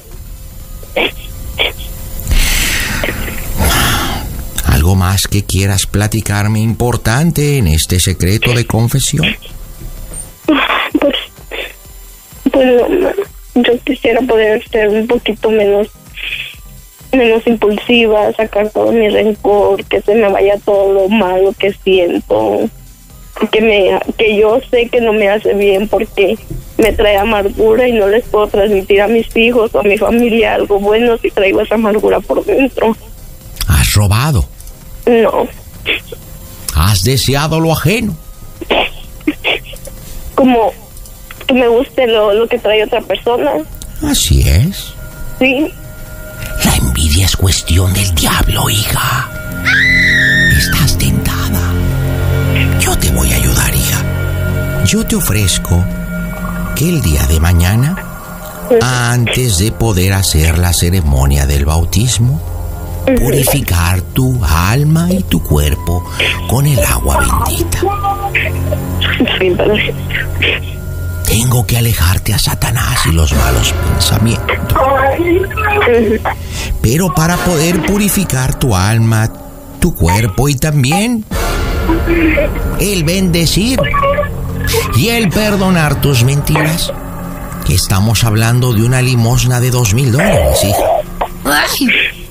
¿Algo más que quieras platicarme importante en este secreto de confesión? Pues, pues no, yo quisiera poder ser un poquito menos menos impulsiva, sacar todo mi rencor, que se me vaya todo lo malo que siento, que me que yo sé que no me hace bien porque me trae amargura y no les puedo transmitir a mis hijos o a mi familia algo bueno si traigo esa amargura por dentro. ¿Has robado? No. ¿Has deseado lo ajeno? Como que me guste lo, lo que trae otra persona. Así es. Sí. La envidia es cuestión del diablo, hija. Estás tentada. Yo te voy a ayudar, hija. Yo te ofrezco que el día de mañana, antes de poder hacer la ceremonia del bautismo, purificar tu alma y tu cuerpo con el agua bendita. Sí, padre. tengo que alejarte a Satanás y los malos pensamientos. Pero para poder purificar tu alma, tu cuerpo y también el bendecir y el perdonar tus mentiras, estamos hablando de una limosna de dos mil dólares, hija.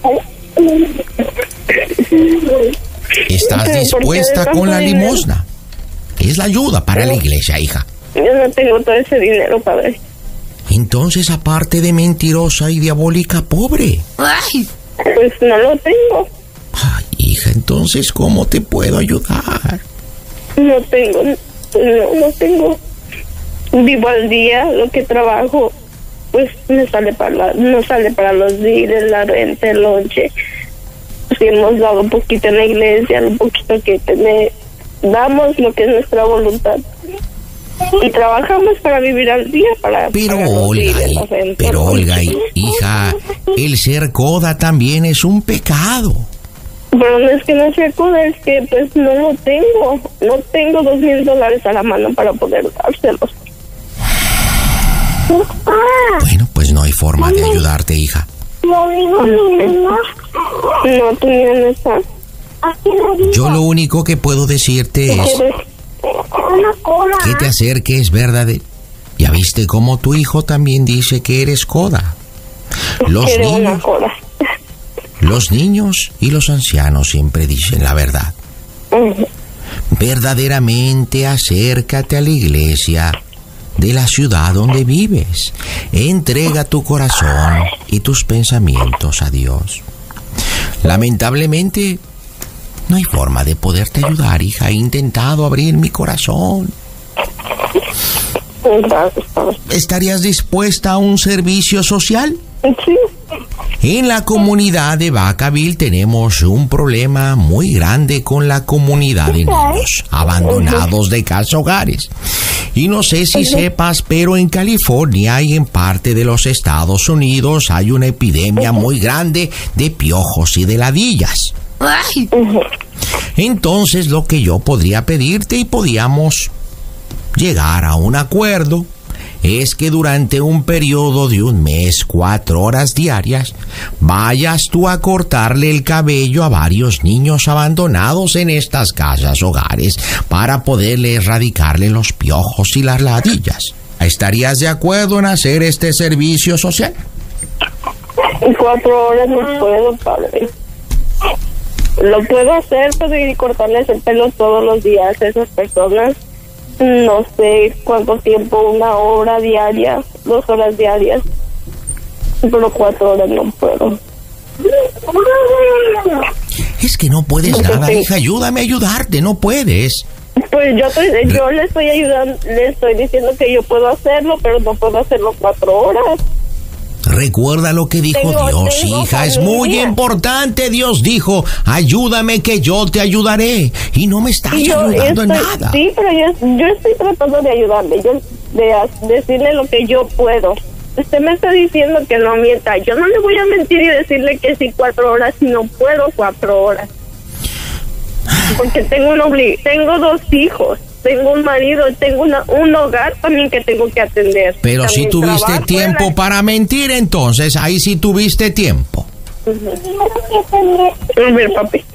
¿Estás dispuesta con la limosna? Es la ayuda para la iglesia, hija. Yo no tengo todo ese dinero, padre. Entonces, aparte de mentirosa y diabólica, pobre. Pues no lo tengo. Ay, hija, entonces, ¿cómo te puedo ayudar? No tengo, no, no tengo. Vivo al día, lo que trabajo, pues me sale para la, no sale para los biles, la renta, el lonche. Si hemos dado un poquito en la iglesia, lo poquito que tenemos, damos lo que es nuestra voluntad. Y trabajamos para vivir al día, para... Pero para Olga, y, pero Olga, y, hija, el ser coda también es un pecado. Pero no es que no sea coda, es que pues no lo tengo. No tengo dos mil dólares a la mano para poder dárselos. Bueno, pues no hay forma de ayudarte, hija. No, tú no estás. Yo lo único que puedo decirte es que te acerques, ¿verdad? Ya viste cómo tu hijo también dice que eres coda. Los niños, los niños y los ancianos siempre dicen la verdad. Verdaderamente acércate a la iglesia de la ciudad donde vives. Entrega tu corazón y tus pensamientos a Dios. Lamentablemente, no hay forma de poderte ayudar, hija. He intentado abrir mi corazón. ¿Estarías dispuesta a un servicio social? Sí. En la comunidad de Vacaville tenemos un problema muy grande con la comunidad de niños abandonados de casa hogares. Y no sé si sepas, pero en California y en parte de los Estados Unidos hay una epidemia muy grande de piojos y de ladillas. Entonces lo que yo podría pedirte y podíamos llegar a un acuerdo es que durante un periodo de un mes, cuatro horas diarias, vayas tú a cortarle el cabello a varios niños abandonados en estas casas hogares para poderle erradicarle los piojos y las ladillas. ¿Estarías de acuerdo en hacer este servicio social? Cuatro horas no puedo, padre. Lo puedo hacer, pero ir y cortarles el pelo todos los días a esas personas. No sé cuánto tiempo, una hora diaria, dos horas diarias, pero cuatro horas no puedo. Es que no puedes nada, hija, ayúdame a ayudarte, no puedes. Pues yo, estoy, yo le estoy ayudando, le estoy diciendo que yo puedo hacerlo, pero no puedo hacerlo cuatro horas. Recuerda lo que dijo tengo, Dios, tengo hija, familia. Es muy importante. Dios dijo, ayúdame que yo te ayudaré. Y no me estás yo ayudando estoy, en nada. Sí, pero yo, yo estoy tratando de ayudarle, yo, de decirle lo que yo puedo. Usted me está diciendo que no mienta. Yo no le voy a mentir y decirle que sí cuatro horas, si no puedo cuatro horas. Porque tengo un obli- tengo dos hijos. Tengo un marido, tengo una, un hogar también que tengo que atender. Pero también si tuviste tiempo la... para mentir, entonces, ahí sí tuviste tiempo. Uh-huh. A ver, papi.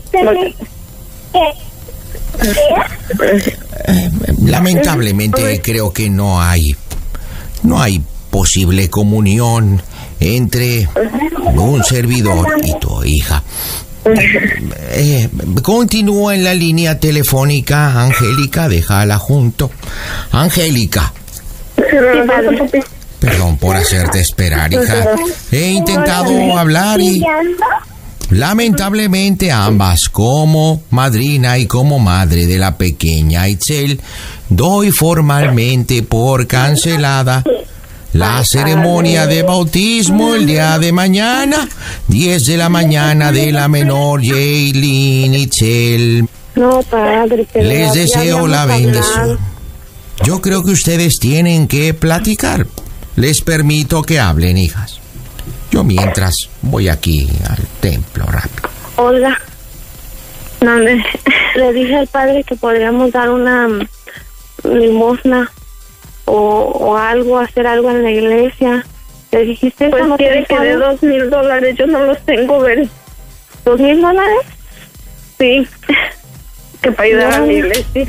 Lamentablemente uh-huh. creo que no hay, no hay posible comunión entre uh-huh. un servidor y tu hija. Eh, continúa en la línea telefónica, Angélica, déjala junto. Angélica. Perdón por hacerte esperar, hija. He intentado hablar y lamentablemente ambas, como madrina y como madre de la pequeña Itzel, doy formalmente por cancelada la ceremonia de bautismo el día de mañana, diez de la mañana, de la menor Jaylin Itzel. No, padre. Les deseo la bendición. Yo creo que ustedes tienen que platicar. Les permito que hablen, hijas. Yo mientras voy aquí al templo rápido. Hola. No, le, le dije al padre que podríamos dar una limosna o, o algo, hacer algo en la iglesia. ¿Le dijiste eso? Pues ¿No quiere que de dos mil dólares, yo no los tengo, ver. ¿Dos mil dólares? Sí, que para ayudar no. a la iglesia.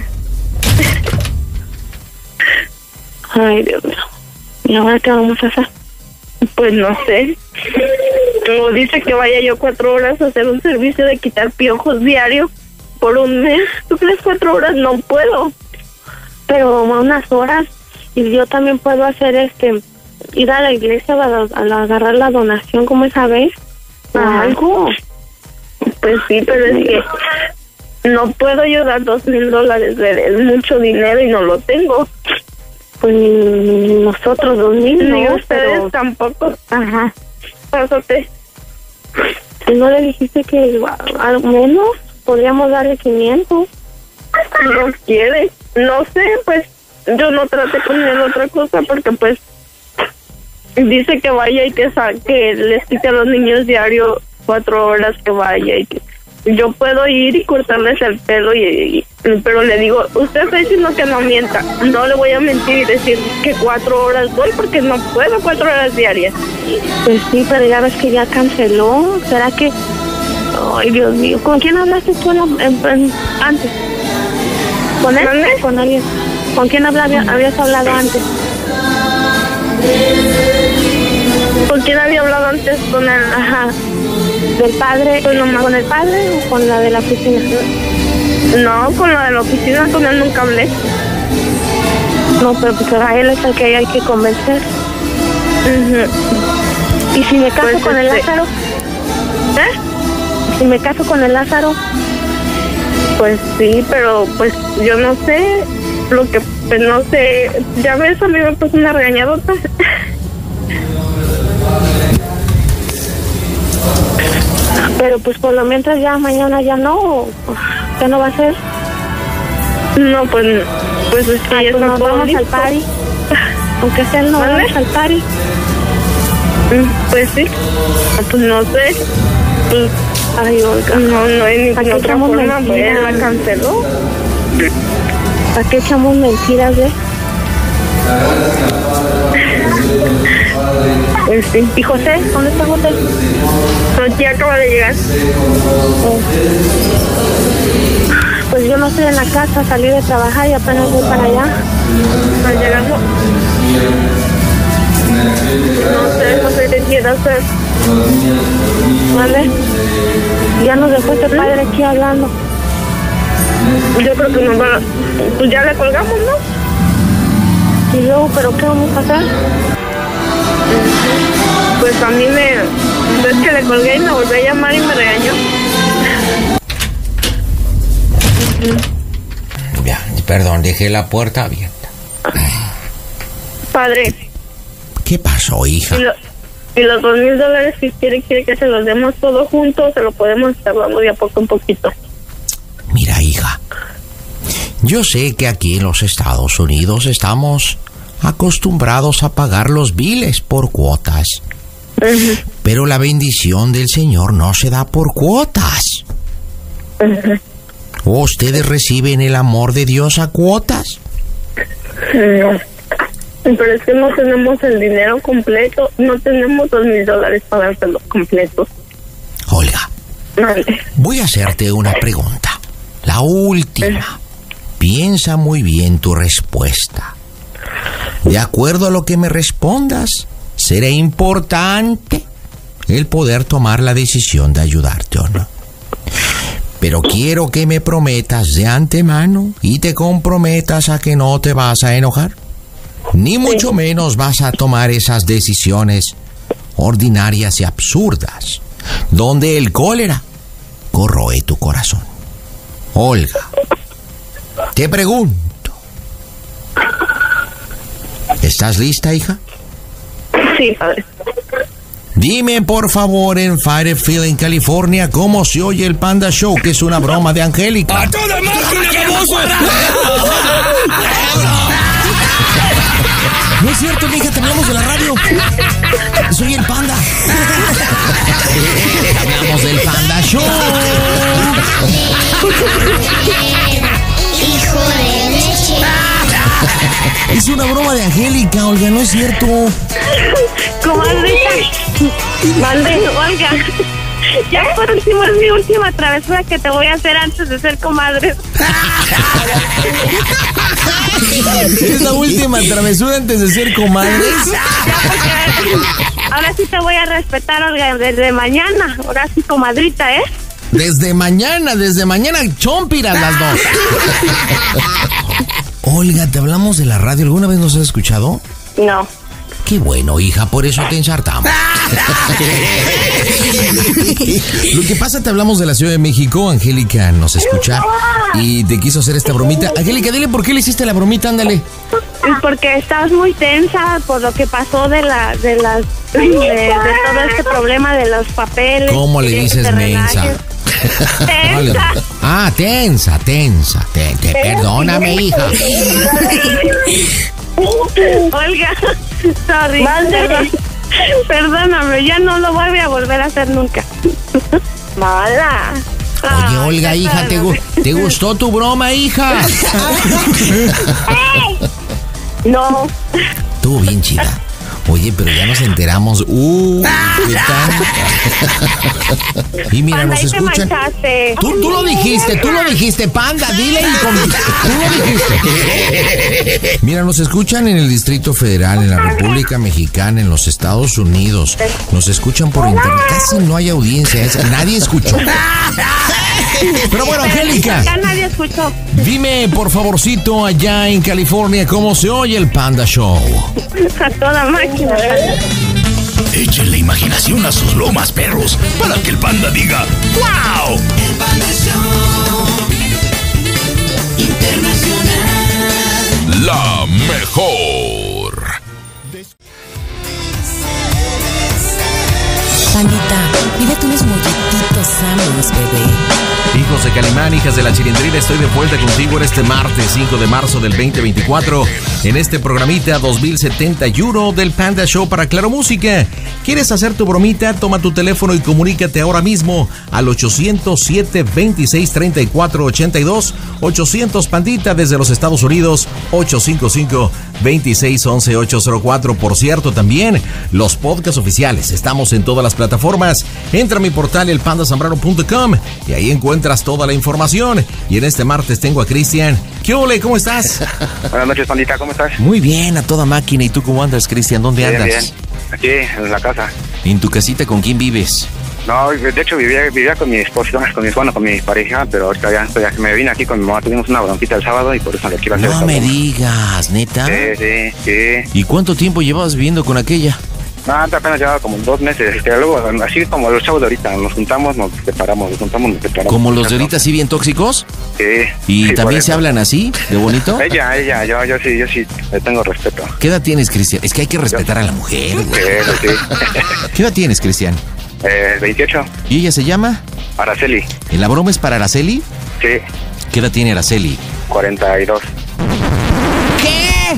Ay, Dios mío. ¿Y ahora qué vamos a hacer? Pues no sé. Como dice que vaya yo cuatro horas a hacer un servicio de quitar piojos diario por un mes. ¿Tú crees cuatro horas? No puedo. Pero unas horas. Y yo también puedo hacer este, ir a la iglesia a, a, a agarrar la donación, como esa vez. O algo. Pues sí, pero es que no puedo yo dar dos mil dólares. Es mucho dinero y no lo tengo. Pues nosotros dos mil, no, no, ustedes pero... tampoco. Ajá. Pásate. ¿Y no le dijiste que al menos podríamos darle quinientos? No quiere. No sé, pues yo no traté con él otra cosa porque pues dice que vaya y que, sa que les quite a los niños diario cuatro horas que vaya y que yo puedo ir y cortarles el pelo y, y pero le digo, usted está diciendo que no mienta, no le voy a mentir y decir que cuatro horas voy porque no puedo cuatro horas diarias. Pues sí, pero ya ves que ya canceló. ¿Será que? Ay, Dios mío, ¿con quién hablaste tú en la, en, en, antes? ¿Con él? ¿Con, ¿Con alguien? ¿Con quién habla, había, habías hablado antes? ¿Con quién había hablado antes? Con el, ajá, del padre, pues nomás, ¿con el padre o con la de la oficina? No, con la de la oficina, con él nunca hablé. No, pero pues a él es el que hay que convencer. Uh-huh. ¿Y si me caso pues con este... el Lázaro? ¿Eh? ¿Si me caso con el Lázaro? Pues sí, pero pues yo no sé, lo que, pues no sé, ya ves, a mí me puso una regañadota. Pero pues por lo mientras ya mañana ya no, ¿qué no va a ser? No, pues, pues es que Ay, ya pues nos vamos listo. Al party, aunque sea el no ¿Vale? vamos al party. Pues sí, pues no sé, pues, ay, Olga, no, no hay ninguna otra forma, pues la canceló. ¿Para qué echamos mentiras, eh? Pues sí. ¿Y José? ¿Dónde está José? Aquí acaba de llegar. Oh. Pues yo no estoy en la casa, salí de trabajar y apenas voy para allá. ¿Estás llegando? No sé, no sé qué quiere hacer. ¿Vale? Ya nos dejó este padre aquí hablando. Yo creo que nos va a... Pues ya le colgamos, ¿no? Y luego, ¿pero qué vamos a hacer? Pues a mí me... Es que le colgué y me volví a llamar y me regañó. Ya, perdón, dejé la puerta abierta. Padre. ¿Qué pasó, hija? Y, lo, y los dos mil dólares, si quiere, quiere que se los demos todos juntos, se lo podemos estar dando de a poco en poquito. Mira, hija, yo sé que aquí en los Estados Unidos estamos acostumbrados a pagar los biles por cuotas. Uh-huh. Pero la bendición del Señor no se da por cuotas. Uh-huh. ¿O ustedes reciben el amor de Dios a cuotas? No, pero es que no tenemos el dinero completo, no tenemos dos mil dólares para dárselos completos. Olga, vale. Voy a hacerte una pregunta. La última. Piensa muy bien tu respuesta. De acuerdo a lo que me respondas, será importante el poder tomar la decisión de ayudarte o no. Pero quiero que me prometas de antemano y te comprometas a que no te vas a enojar. Ni mucho menos vas a tomar esas decisiones ordinarias y absurdas, donde el cólera corroe tu corazón. Olga, te pregunto, ¿estás lista, hija? Sí, padre. Dime, por favor, en Fairfield, en California, cómo se oye el Panda Show, que es una broma de Angélica. ¡A toda máquina, baboso! No es cierto, mija, te hablamos de la radio. Soy el Panda. Hablamos del Panda Show. Hijo de leche. Es una broma de Angélica, Olga, no es cierto. Comadrita, mande, Olga. Ya por último, es mi última travesura que te voy a hacer antes de ser comadre. ¿Es la última travesura antes de ser comadres? Ahora sí te voy a respetar, Olga, desde mañana. Ahora sí, comadrita, ¿eh? Desde mañana, desde mañana, chompiras las dos. Olga, te hablamos de la radio. ¿Alguna vez nos has escuchado? No. Qué bueno, hija, por eso te ensartamos. Lo que pasa, te hablamos de la Ciudad de México. Angélica nos escucha y te quiso hacer esta bromita. Angélica, dile por qué le hiciste la bromita, ándale. Porque estabas muy tensa por lo que pasó de la, de las, de, de todo este problema de los papeles. ¿Cómo le dices mensa? Tensa. Ah, tensa, tensa. Te, te, perdóname, hija. Olga, sorry. Perdón, perdóname, ya no lo voy a volver a hacer nunca. Mala. Oye, Olga, hija, ¿te, ¿te gustó tu broma, hija? No. Estuvo bien chida. Oye, pero ya nos enteramos. Uh, ¿qué tal? Y mira, Panda, nos escuchan. Tú, tú lo dijiste, tú lo dijiste, Panda, dile y con... Tú lo dijiste. Mira, nos escuchan en el Distrito Federal, en la República Mexicana, en los Estados Unidos. Nos escuchan por internet. Casi no hay audiencia. Nadie escuchó. Pero bueno, Angélica. Acá nadie escuchó. Dime, por favorcito, allá en California, ¿cómo se oye el Panda Show? A toda máquina. Échenle imaginación a sus bromas, perros, para que el Panda diga ¡wow! El Panda Show Internacional. La mejor. Pandita, pídete unos molletitos sanos, bebé. Hijos de Calimán, hijas de la Chilindrina, estoy de vuelta contigo en este martes cinco de marzo del veinte veinticuatro en este programita dos mil setenta y uno del Panda Show para Claro Música. ¿Quieres hacer tu bromita? Toma tu teléfono y comunícate ahora mismo al ochocientos siete, veintiséis, treinta y cuatro, ochenta y dos, ochocientos Pandita desde los Estados Unidos, ochocientos cincuenta y cinco, veintiséis, once, ochocientos cuatro. Por cierto, también los podcasts oficiales, estamos en todas las plataformas. Entra a mi portal el panda zambrano punto com y ahí encuentras toda la información. Y en este martes tengo a Cristian. ¿Qué ole? ¿Cómo estás? Buenas noches, Pandita, ¿cómo estás? Muy bien, a toda máquina. ¿Y tú cómo andas, Cristian? ¿Dónde bien, andas? Bien, aquí en la casa. ¿En tu casita con quién vives? No, de hecho vivía, vivía con mi esposa, con mi bueno, con mi pareja, pero ahorita ya, ya me vine aquí con mi mamá, tuvimos una bronquita el sábado y por eso le quiero hacer. No me digas, ¿neta? Sí, sí, sí. ¿Y cuánto tiempo llevabas viviendo con aquella? No, apenas llevaba como dos meses, este, luego así como los chavos de ahorita, nos juntamos, nos separamos, nos juntamos, nos separamos. ¿Como los de ahorita así bien tóxicos? Sí. ¿Y sí, también se hablan así, de bonito? Ella, ella, yo, yo sí, yo sí, le tengo respeto. ¿Qué edad tienes, Cristian? Es que hay que respetar yo, a la mujer, güey. Sí, sí. ¿Qué edad tienes, Cristian? Eh, veintiocho. ¿Y ella se llama? Araceli. ¿Y la broma es para Araceli? Sí. ¿Qué edad tiene Araceli? cuarenta y dos. ¿Qué?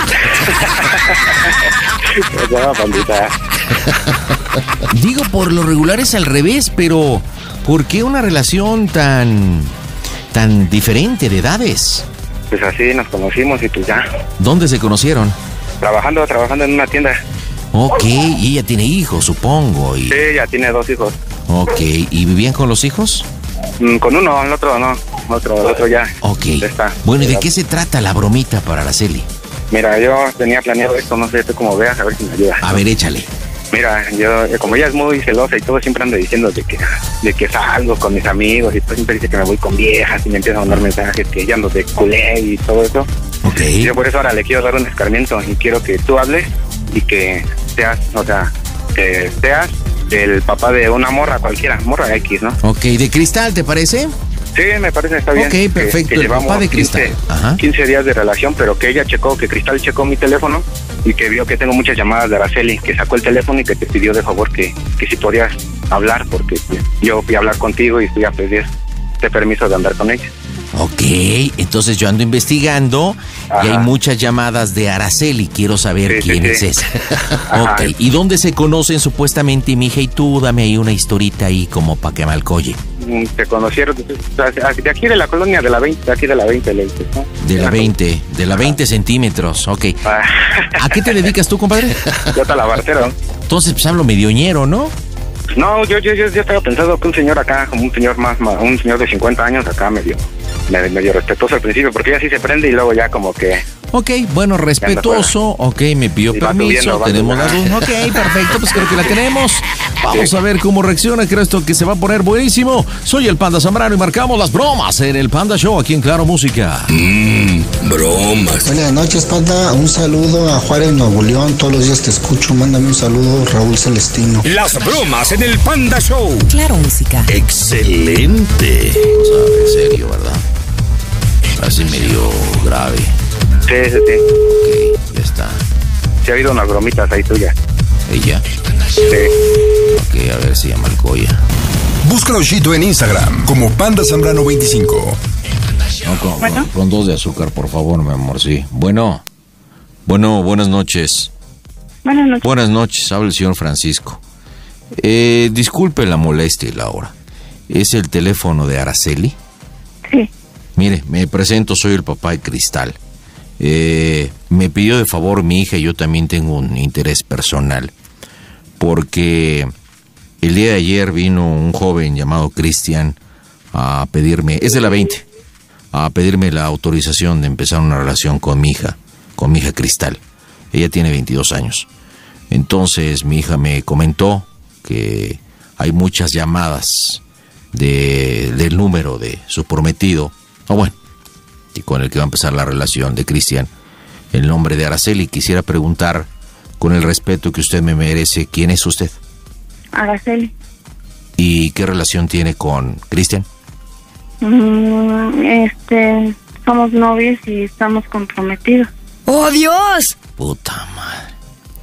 No, Pandita. Digo, por lo regular es al revés, pero ¿por qué una relación tan tan diferente de edades? Pues así nos conocimos y pues ya. ¿Dónde se conocieron? Trabajando, trabajando en una tienda. Ok, y ella tiene hijos, supongo. Y... Sí, ella tiene dos hijos. Ok, ¿y vivían con los hijos? Mm, con uno, el otro no, otro, el otro ya. Ok. Ya está. Bueno, ¿y de qué se trata la bromita para Araceli? Mira, yo tenía planeado esto, no sé, tú como veas, a ver si me ayuda. A ver, échale. Mira, yo, como ella es muy celosa y todo, siempre ando diciendo de que, de que salgo con mis amigos y todo, siempre dice que me voy con viejas y me empieza a mandar mensajes que ya ando de culé y todo eso. Ok. Y yo por eso ahora le quiero dar un escarmiento y quiero que tú hables y que seas, o sea, que seas el papá de una morra cualquiera, morra X, ¿no? Ok, ¿de Cristal te parece? Sí, me parece, está bien. Ok, perfecto, que, que el papá de Cristal. quince, Ajá. quince días de relación, pero que ella checó, que Cristal checó mi teléfono y que vio que tengo muchas llamadas de Araceli, que sacó el teléfono y que te pidió de favor que, que si podías hablar, porque pues, yo fui a hablar contigo y fui a pedir este permiso de andar con ella. Ok, entonces yo ando investigando. Ajá. Y hay muchas llamadas de Araceli. Quiero saber sí, quién sí, es sí. esa. Ok, ¿y dónde se conocen supuestamente, mija? Y tú dame ahí una historita ahí como para que me alcoye. mm, se conocieron de aquí de la colonia de la veinte, de aquí de la veinte, le dices, ¿no? De la veinte, de la veinte centímetros, ok. ¿A qué te dedicas tú, compadre? Yo talabartero. Entonces, pues hablo medioñero, ¿no? No, yo, yo, yo, yo estaba pensando que un señor acá, como un señor más, más un señor de cincuenta años acá medio, medio, medio respetuoso al principio, porque ya sí se prende y luego ya como que... Ok, bueno, respetuoso, ok, me pidió Y va permiso, subiendo, va tenemos la subiendo. luz, ok, perfecto, pues creo que la tenemos. Vamos a ver cómo reacciona, creo esto que se va a poner buenísimo. Soy el Panda Zambrano y marcamos las bromas en el Panda Show, aquí en Claro Música. Mmm, bromas. Buenas noches, Panda, un saludo a Juárez, Nuevo León, todos los días te escucho, mándame un saludo, Raúl Celestino. Las bromas en el Panda Show. Claro Música. Excelente. O sea, en serio, ¿verdad? Así medio grave. Sí, sí, sí. Ok, ya está. Sí ha habido unas bromitas ahí tuyas. ¿Ella? Sí. Ok, a ver si llama el Coya. Búscalo, Chito, en Instagram como Panda Zambrano veinticinco. No, con, ¿Bueno? con, con dos de azúcar, por favor, mi amor, sí. Bueno, bueno, buenas noches. Buenas noches. Buenas noches, habla el señor Francisco. Eh, disculpe la molestia y la hora. ¿Es el teléfono de Araceli? Sí. Mire, me presento, soy el papá de Cristal. Eh, me pidió de favor mi hija y yo también tengo un interés personal. Porque el día de ayer vino un joven llamado Cristian a pedirme, es de la veinte, a pedirme la autorización de empezar una relación con mi hija, con mi hija Cristal. Ella tiene veintidós años. Entonces mi hija me comentó que hay muchas llamadas de, del número de su prometido, o bueno, y con el que va a empezar la relación de Cristian, el nombre de Araceli. Quisiera preguntar, con el respeto que usted me merece, ¿quién es usted? Araceli. ¿Y qué relación tiene con Cristian? Mm, este, somos novios y estamos comprometidos. ¡Oh, Dios! Puta madre.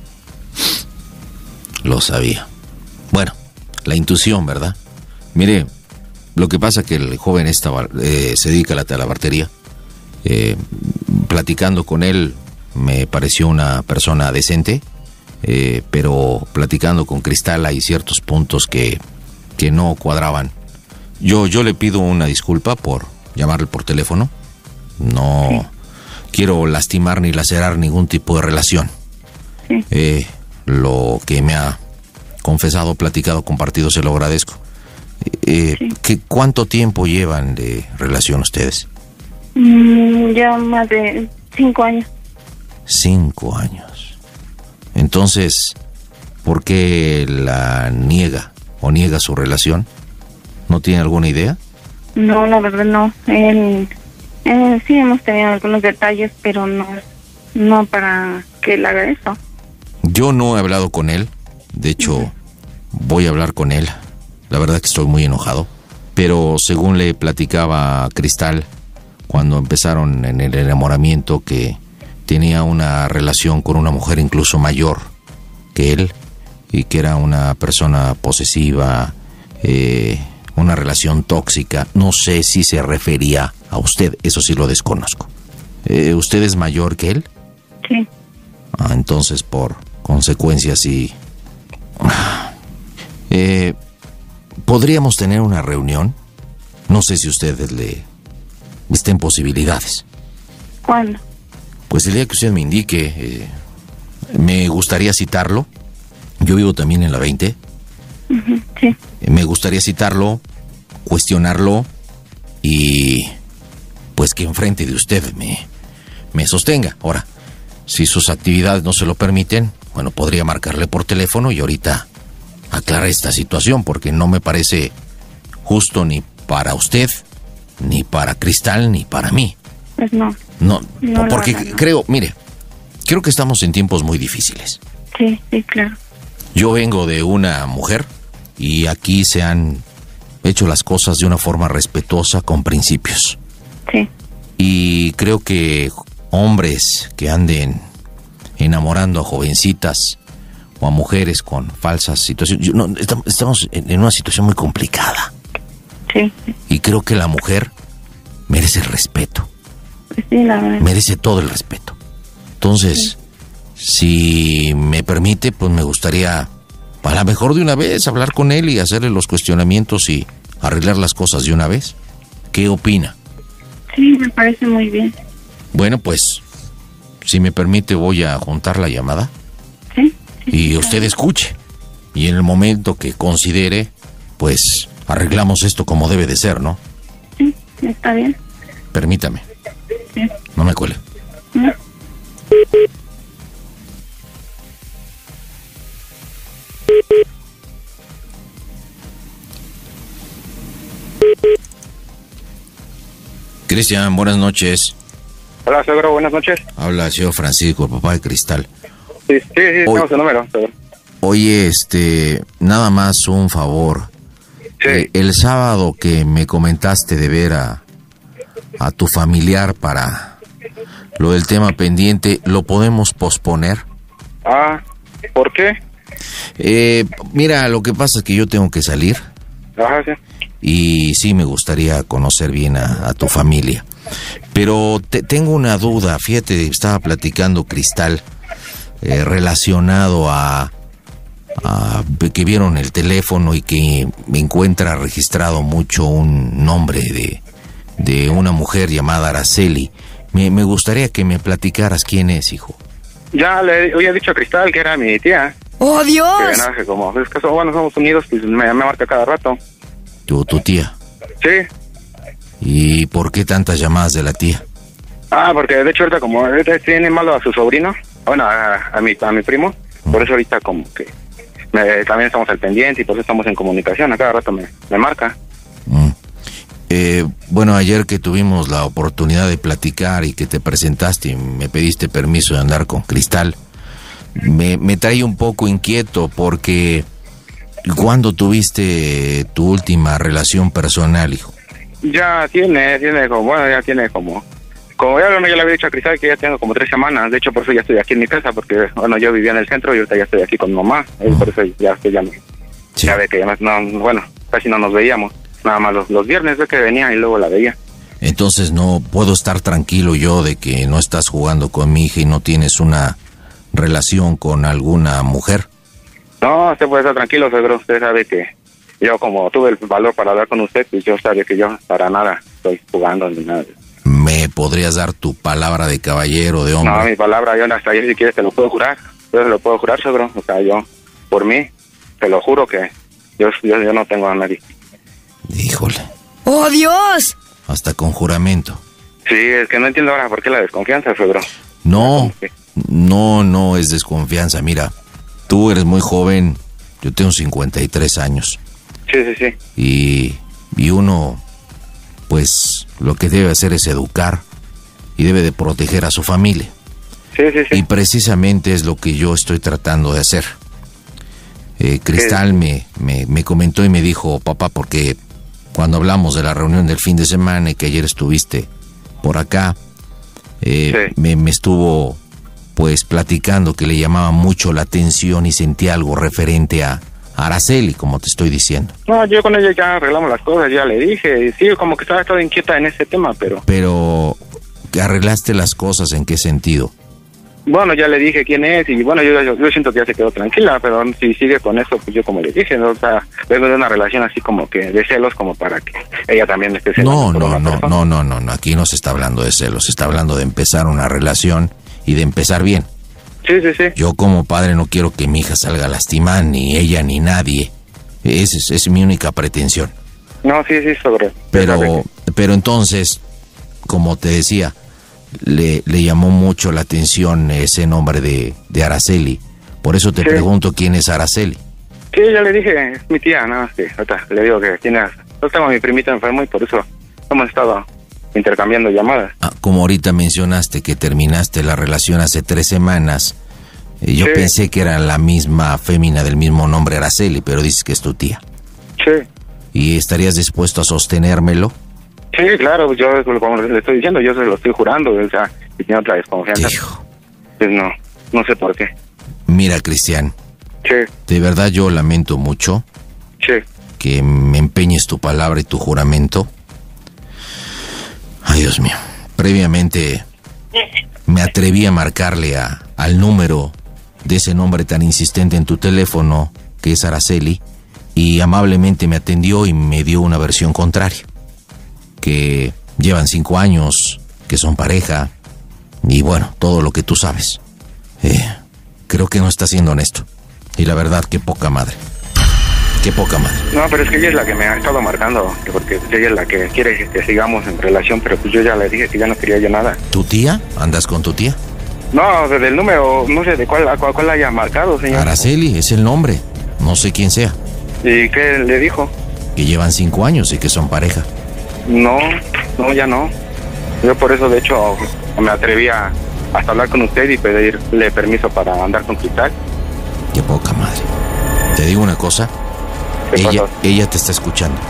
Lo sabía. Bueno, la intuición, ¿verdad? Mire, lo que pasa que el joven estaba, eh, se dedica a la talabartería. Eh, platicando con él me pareció una persona decente, eh, pero platicando con Cristal hay ciertos puntos que, que no cuadraban. Yo, yo le pido una disculpa por llamarle por teléfono. No sí. quiero lastimar ni lacerar ningún tipo de relación. Sí. Eh, lo que me ha confesado, platicado, compartido, se lo agradezco. Eh, sí. ¿qué, ¿Cuánto tiempo llevan de relación ustedes? Mm, ya más de cinco años. Cinco años. Entonces, ¿por qué la niega o niega su relación? ¿No tiene alguna idea? No, la verdad no. Él, él, sí hemos tenido algunos detalles, pero no, no para que él haga eso. Yo no he hablado con él. De hecho, uh-huh. voy a hablar con él. La verdad que estoy muy enojado. Pero según le platicaba a Cristal, cuando empezaron en el enamoramiento, que tenía una relación con una mujer incluso mayor que él, y que era una persona posesiva, eh, una relación tóxica. No sé si se refería a usted, eso sí lo desconozco. Eh, ¿Usted es mayor que él? Sí. Ah, entonces por consecuencia sí. Eh, ¿Podríamos tener una reunión? No sé si ustedes le estén posibilidades. ¿Cuándo? Pues el día que usted me indique. eh, me gustaría citarlo. Yo vivo también en la veinte. Uh-huh, sí. Me gustaría citarlo, cuestionarlo y pues que enfrente de usted me, me sostenga. Ahora, si sus actividades no se lo permiten, bueno, podría marcarle por teléfono y ahorita aclarar esta situación, porque no me parece justo ni para usted, ni para Cristal, ni para mí. Pues no. No, no porque no, no. creo, mire, creo que estamos en tiempos muy difíciles. Sí, sí, claro. Yo vengo de una mujer y aquí se han hecho las cosas de una forma respetuosa, con principios. Sí. Y creo que hombres que anden enamorando a jovencitas o a mujeres con falsas situaciones, yo, no, estamos en una situación muy complicada. Sí. Y creo que la mujer merece respeto. Pues sí, la verdad. Merece todo el respeto. Entonces, sí. si me permite, pues me gustaría, a lo mejor de una vez, hablar con él y hacerle los cuestionamientos y arreglar las cosas de una vez. ¿Qué opina? Sí, me parece muy bien. Bueno, pues, si me permite, voy a juntar la llamada. Sí. Y usted escuche. Y en el momento que considere, pues, arreglamos esto como debe de ser, ¿no? Sí, está bien. Permítame. Sí. No me cuele. No. Cristian, buenas noches. Hola, suegro, buenas noches. Habla el señor Francisco, el papá de Cristal. Sí, sí, sí, tengo su número, suegro. Oye, este, nada más un favor. Sí. Eh, el sábado que me comentaste de ver a, a tu familiar para lo del tema pendiente, ¿lo podemos posponer? Ah, ¿por qué? Eh, mira, lo que pasa es que yo tengo que salir. Ajá, sí. Y sí me gustaría conocer bien a, a tu familia. Pero te, tengo una duda, fíjate, estaba platicando Cristal eh, relacionado a, a que vieron el teléfono y que me encuentra registrado mucho un nombre de, de una mujer llamada Araceli. Me, me gustaría que me platicaras quién es, hijo. Ya le había dicho a Cristal que era mi tía. ¡Oh, Dios! Que, no, que como es que son, bueno, somos unidos, pues me, me marca cada rato. ¿Tu, tu tía? Sí. ¿Y por qué tantas llamadas de la tía? Ah, porque de hecho ahorita como ahorita tiene malo a su sobrino, bueno, a, a mi a mi primo, por eso ahorita como que me, también estamos al pendiente y por eso estamos en comunicación, a cada rato me, me marca. Mm. Eh, bueno, ayer que tuvimos la oportunidad de platicar y que te presentaste y me pediste permiso de andar con Cristal, me, me trae un poco inquieto porque ¿cuándo tuviste tu última relación personal, hijo? Ya tiene, tiene como, bueno, ya tiene como, como ya, ya le había dicho a Cristal que ya tengo como tres semanas, de hecho por eso ya estoy aquí en mi casa, porque, bueno, yo vivía en el centro y ahorita ya estoy aquí con mamá, uh-huh. Por eso ya estoy ya, sí. Ya ve que ya no, bueno, casi no nos veíamos, nada más los, los viernes ve que venía y luego la veía. Entonces no puedo estar tranquilo yo de que no estás jugando con mi hija y no tienes una relación con alguna mujer. No, usted puede estar tranquilo, suegro, usted sabe que yo como tuve el valor para hablar con usted, pues yo sabía que yo para nada estoy jugando ni nada. ¿Me podrías dar tu palabra de caballero, de hombre? No, mi palabra, yo hasta ayer si quieres te lo puedo jurar. Yo se lo puedo jurar, suegro. O sea, yo, por mí, te lo juro que yo, yo, yo no tengo a nadie. Híjole. ¡Oh, Dios! Hasta con juramento. Sí, es que no entiendo ahora por qué la desconfianza, suegro. No, no, no es desconfianza. Mira, tú eres muy joven, yo tengo cincuenta y tres años. Sí, sí, sí. Y, y uno, pues, lo que debe hacer es educar y debe de proteger a su familia. Sí, sí, sí. Y precisamente es lo que yo estoy tratando de hacer. Eh, Cristal me, me, me comentó y me dijo, papá, porque cuando hablamos de la reunión del fin de semana y que ayer estuviste por acá, eh, sí. me, me estuvo, pues, platicando que le llamaba mucho la atención y sentía algo referente a Araceli, como te estoy diciendo. No, yo con ella ya arreglamos las cosas, ya le dije, sí, como que estaba toda inquieta en ese tema, pero... Pero, ¿arreglaste las cosas en qué sentido? Bueno, ya le dije quién es y bueno, yo, yo, yo siento que ya se quedó tranquila, pero si sigue con eso, pues yo como le dije, ¿no? O sea, vengo de una relación así como que de celos, como para que ella también esté No, celando. no, no, no, no, no, no, aquí no se está hablando de celos, se está hablando de empezar una relación y de empezar bien. Sí, sí, sí. Yo como padre no quiero que mi hija salga lastimada, ni ella ni nadie. Esa es, es mi única pretensión. No, sí, sí, sobre. Pero, pero entonces, como te decía, le, le llamó mucho la atención ese nombre de, de Araceli. Por eso te sí. pregunto quién es Araceli. Sí, ya le dije, es mi tía, nada más que ahorita le digo que tiene... Yo tengo a mi primita enfermo y por eso hemos estado intercambiando llamadas. Ah, como ahorita mencionaste que terminaste la relación hace tres semanas, eh, yo sí. pensé que era la misma fémina del mismo nombre, Araceli, pero dices que es tu tía. Sí. ¿Y estarías dispuesto a sostenérmelo? Sí, claro, yo como le estoy diciendo, yo se lo estoy jurando, o sea, si tiene otra desconfianza. Hijo. Pues no, no sé por qué. Mira, Cristian. Sí. De verdad yo lamento mucho. Sí. Que me empeñes tu palabra y tu juramento. Ay, Dios mío. Previamente me atreví a marcarle a, al número de ese nombre tan insistente en tu teléfono, que es Araceli, y amablemente me atendió y me dio una versión contraria. Que llevan cinco años, que son pareja, y bueno, todo lo que tú sabes. Eh, creo que no está siendo honesto. Y la verdad, qué poca madre. Qué poca madre. No, pero es que ella es la que me ha estado marcando, porque ella es la que quiere que sigamos en relación, pero pues yo ya le dije que ya no quería yo nada. ¿Tu tía? ¿Andas con tu tía? No, desde el número, no sé de cuál, cuál, cuál haya marcado, señor. Araceli, es el nombre. No sé quién sea. ¿Y qué le dijo? Que llevan cinco años y que son pareja. No, no, ya no. Yo por eso, de hecho, me atreví a hasta hablar con usted y pedirle permiso para andar con Cristal. Qué poca madre. Te digo una cosa. Ella, ella te está escuchando.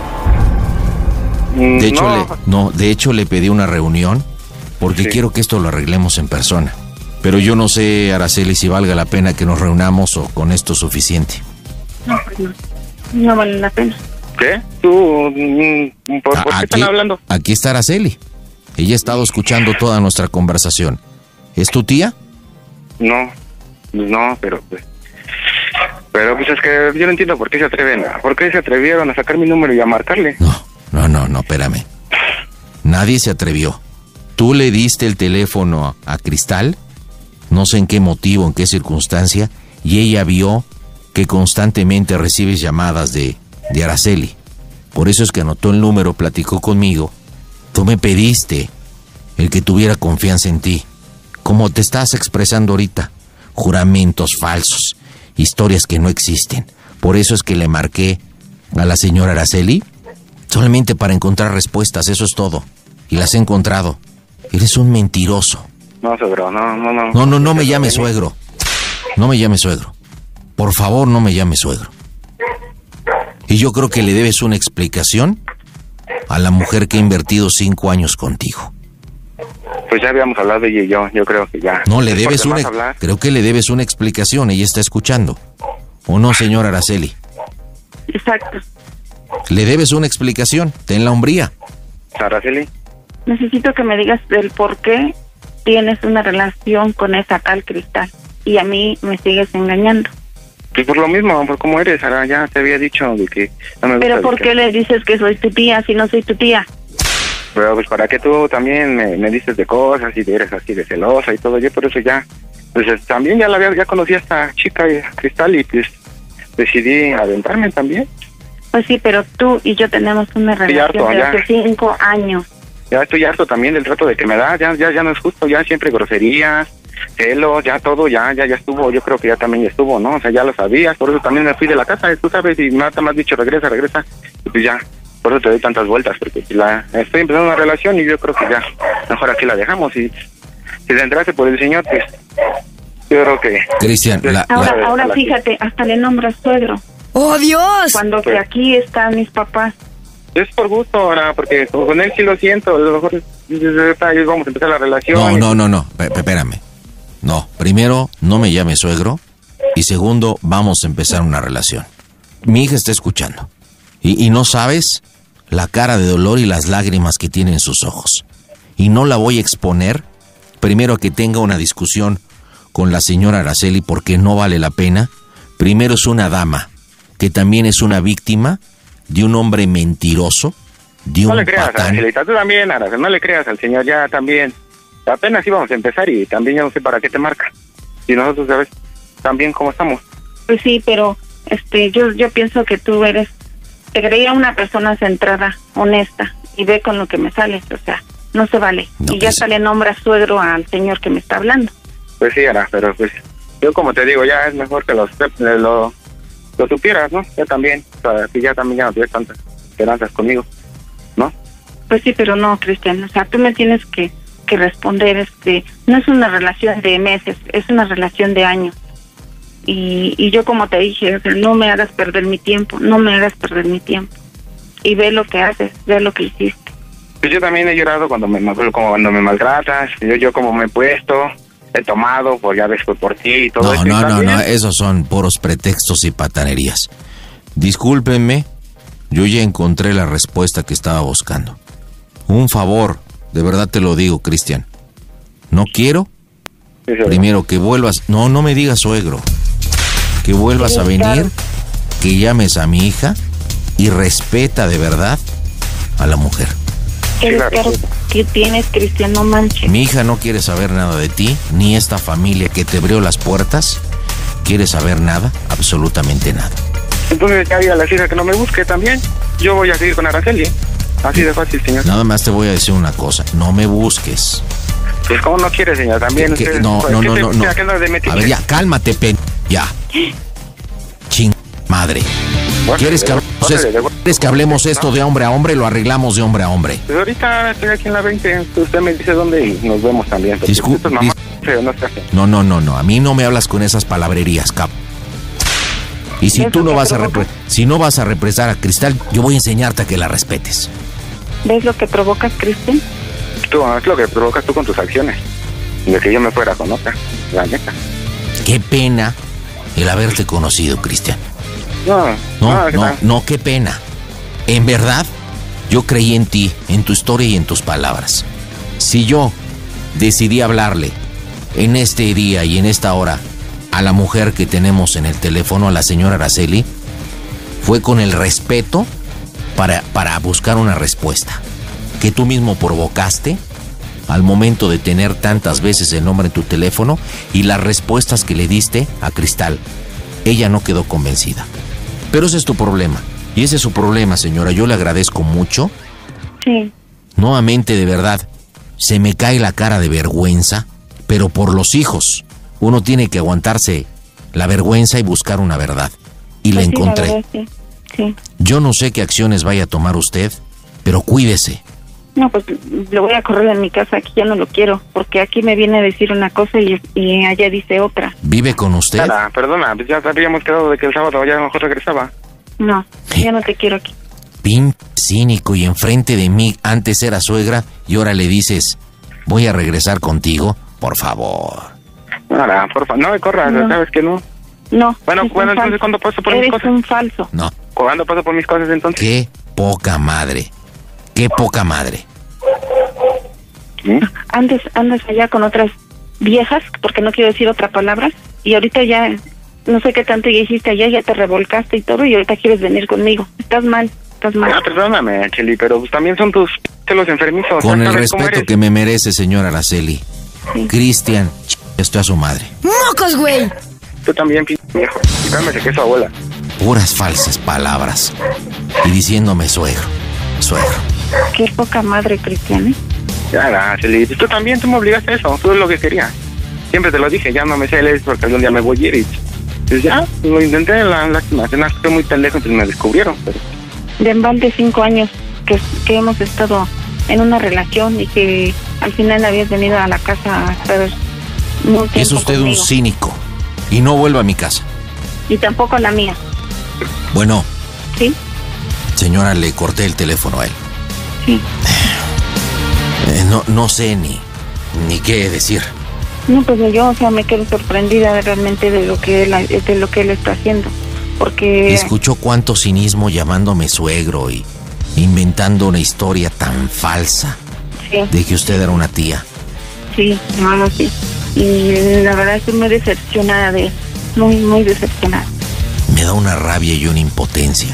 De hecho, no. Le, no, de hecho le pedí una reunión porque sí. Quiero que esto lo arreglemos en persona. Pero yo no sé, Araceli, si valga la pena que nos reunamos o con esto es suficiente. No, pues no. No vale la pena. ¿Qué? ¿Tú? ¿Por, por qué están hablando? Aquí está Araceli. Ella ha estado escuchando toda nuestra conversación. ¿Es tu tía? No, no, pero pues... Pero pues es que yo no entiendo por qué se atreven, por qué se atrevieron a sacar mi número y a marcarle. No, no, no, no, espérame. Nadie se atrevió. Tú le diste el teléfono a, a Cristal, no sé en qué motivo, en qué circunstancia, y ella vio que constantemente recibes llamadas de, de Araceli. Por eso es que anotó el número, platicó conmigo. Tú me pediste el que tuviera confianza en ti, como te estás expresando ahorita. Juramentos falsos, historias que no existen. Por eso es que le marqué a la señora Araceli, solamente para encontrar respuestas, eso es todo. Y las he encontrado. Eres un mentiroso. No, suegro, no, no, no. No, no, no me llame suegro. No me llame suegro. Por favor, no me llame suegro. Y yo creo que le debes una explicación a la mujer que ha invertido cinco años contigo. Pues ya habíamos hablado ella y yo, yo creo que ya. No, le debes una, creo que le debes una explicación, ella está escuchando. ¿O no, señora Araceli? Exacto. Le debes una explicación, ten la hombría. Araceli. Necesito que me digas del por qué tienes una relación con esa tal Cristal y a mí me sigues engañando. Pues por lo mismo, por cómo eres, ahora ya te había dicho de que no me gusta. Pero ¿por qué que... le dices que soy tu tía si no soy tu tía? Pero pues para que tú también me, me dices de cosas y eres así de celosa y todo, yo por eso ya, pues también ya la había, ya conocí a esta chica Cristal y pues decidí adentrarme también. Pues sí, pero tú y yo tenemos una relación harto, de hace cinco años. Ya estoy harto también del trato de que me da, ya ya ya no es justo, ya siempre groserías, celos, ya todo, ya ya ya estuvo, yo creo que ya también ya estuvo, ¿no? O sea, ya lo sabías, por eso también me fui de la casa, tú sabes, y nada más dicho, regresa, regresa, y pues ya, por eso te doy tantas vueltas, porque la estoy empezando una relación y yo creo que ya, mejor aquí la dejamos, y si te entraste por el señor, pues, yo creo que... Cristian, la, ahora, la... ahora fíjate, hasta le nombras suegro. ¡Oh, Dios! Cuando pues, que aquí están mis papás. Es por gusto ahora, porque con él sí lo siento, a lo mejor vamos a empezar la relación. No, no, no, no, espérame. No, primero, no me llame suegro, y segundo, vamos a empezar una relación. Mi hija está escuchando, y, y no sabes la cara de dolor y las lágrimas que tiene en sus ojos. Y no la voy a exponer, primero que tenga una discusión con la señora Araceli, porque no vale la pena. Primero es una dama, que también es una víctima de un hombre mentiroso, de un No le creas, patán. Angelita, tú también, Araceli, no le creas al señor, ya también. Apenas íbamos a empezar y también ya no sé para qué te marca. Y nosotros, ¿sabes? También cómo estamos. Pues sí, pero este yo yo pienso que tú eres, te creía una persona centrada, honesta, y ve con lo que me sales, o sea, no se vale. No, y ya hasta le nombra suegro al señor que me está hablando. Pues sí, Ara, pero pues yo como te digo, ya es mejor que los, lo, lo supieras, ¿no? Ya también, o sea, que ya también ya no tienes tantas esperanzas conmigo, ¿no? Pues sí, pero no, Cristian, o sea, tú me tienes que, que responder, este, no es una relación de meses, es una relación de años. Y, y yo como te dije, o sea, no me hagas perder mi tiempo, no me hagas perder mi tiempo. Y ve lo que haces, ve lo que hiciste. Pues yo también he llorado cuando me, como cuando me maltratas, yo, yo como me he puesto, he tomado, pues ya ves, por, por ti y todo No, eso. no, no, no, esos son puros pretextos y patanerías. Discúlpenme, yo ya encontré la respuesta que estaba buscando. Un favor, de verdad te lo digo, Cristian. No quiero, sí, primero que vuelvas, no, no me digas suegro, que vuelvas Sí, a venir, claro. que llames a mi hija y respeta de verdad a la mujer. El claro que tienes, Cristian, no manches. Mi hija no quiere saber nada de ti, ni esta familia que te abrió las puertas quiere saber nada, absolutamente nada. Entonces ya diga a la hija que no me busque también. Yo voy a seguir con Araceli. Así de fácil, señor. Nada más te voy a decir una cosa, no me busques. Pues como no quiere, señor, también. ¿Qué, qué? Usted, no, pues, no, no, te, no, no. De a ver, ya, cálmate, pen. Ya. Ching, madre. ¿Quieres que, hablemos, es, ¿Quieres que hablemos esto de hombre a hombre? Lo arreglamos de hombre a hombre. Pues ahorita estoy aquí en la veinte. Usted me dice dónde y nos vemos también. Disculpe. Mamá, dis no, no, no, no, no. A mí no me hablas con esas palabrerías, cap. Y si tú no vas a repre si no vas a represar a Cristal, yo voy a enseñarte a que la respetes. ¿Ves lo que provocas, Cristian? Tú, es lo que provocas tú con tus acciones. De que yo me fuera con otra, la neta. Qué pena el haberte conocido, Cristian. No, no, no, no, no, qué pena. En verdad, yo creí en ti, en tu historia y en tus palabras. Si yo decidí hablarle en este día y en esta hora a la mujer que tenemos en el teléfono, a la señora Araceli, fue con el respeto para, para buscar una respuesta que tú mismo provocaste al momento de tener tantas veces el nombre en tu teléfono y las respuestas que le diste a Cristal. Ella no quedó convencida. Pero ese es tu problema. Y ese es su problema, señora. Yo le agradezco mucho. Sí. Nuevamente, de verdad, se me cae la cara de vergüenza, pero por los hijos. Uno tiene que aguantarse la vergüenza y buscar una verdad. Y pues la sí, encontré. La verdad, sí. Sí. Yo no sé qué acciones vaya a tomar usted, pero cuídese. No, pues lo voy a correr en mi casa, aquí ya no lo quiero, porque aquí me viene a decir una cosa y, y allá dice otra. ¿Vive con usted? Nada, perdona, ya habíamos quedado de que el sábado ya mejor regresaba. No, ya no te quiero aquí. Pin cínico, y enfrente de mí antes era suegra y ahora le dices, voy a regresar contigo, por favor. Nada, por favor, no me corras, no. ¿Sabes que no? No. Bueno, bueno, entonces ¿cuándo paso por Eres mis cosas? un falso. No. ¿Cuándo paso por mis cosas entonces? Qué poca madre. Qué poca madre. ¿Mm? Andes, andas allá con otras viejas, porque no quiero decir otra palabra, y ahorita ya, no sé qué tanto ya hiciste allá, ya te revolcaste y todo, y ahorita quieres venir conmigo. Estás mal, estás mal. Ah, perdóname, Cheli, pero pues también son tus celos enfermizos. Con el respeto que me merece, señora Araceli. Sí. Cristian, estoy a su madre. ¡Mocos, güey! Tú también, p*** viejo. Y cálmate que es su abuela. Puras falsas palabras. Y diciéndome suegro, suegro. Qué poca madre, Cristian, ¿eh? Ya, ya, Cheli, tú también, tú me obligaste a eso, tú es lo que querías. Siempre te lo dije, ya no me celes porque algún día me voy a ir y... Pues ya, lo intenté, la lástima, se me fue muy pendejo, entonces me descubrieron, pero... De en de cinco años que, que hemos estado en una relación y que al final habías venido a la casa a estar muy tiempo Es usted conmigo. Un cínico, y no vuelva a mi casa. Y tampoco a la mía. Bueno. ¿Sí? Señora, le corté el teléfono a él. Sí. Eh, no, no sé ni, ni qué decir. No, pues yo, o sea, me quedo sorprendida realmente de lo que él, de lo que él está haciendo, porque... Escuchó cuánto cinismo llamándome suegro y inventando una historia tan falsa. Sí. De que usted era una tía. Sí, no, sí. Y la verdad estoy muy decepcionada de él, muy, muy decepcionada. Me da una rabia y una impotencia.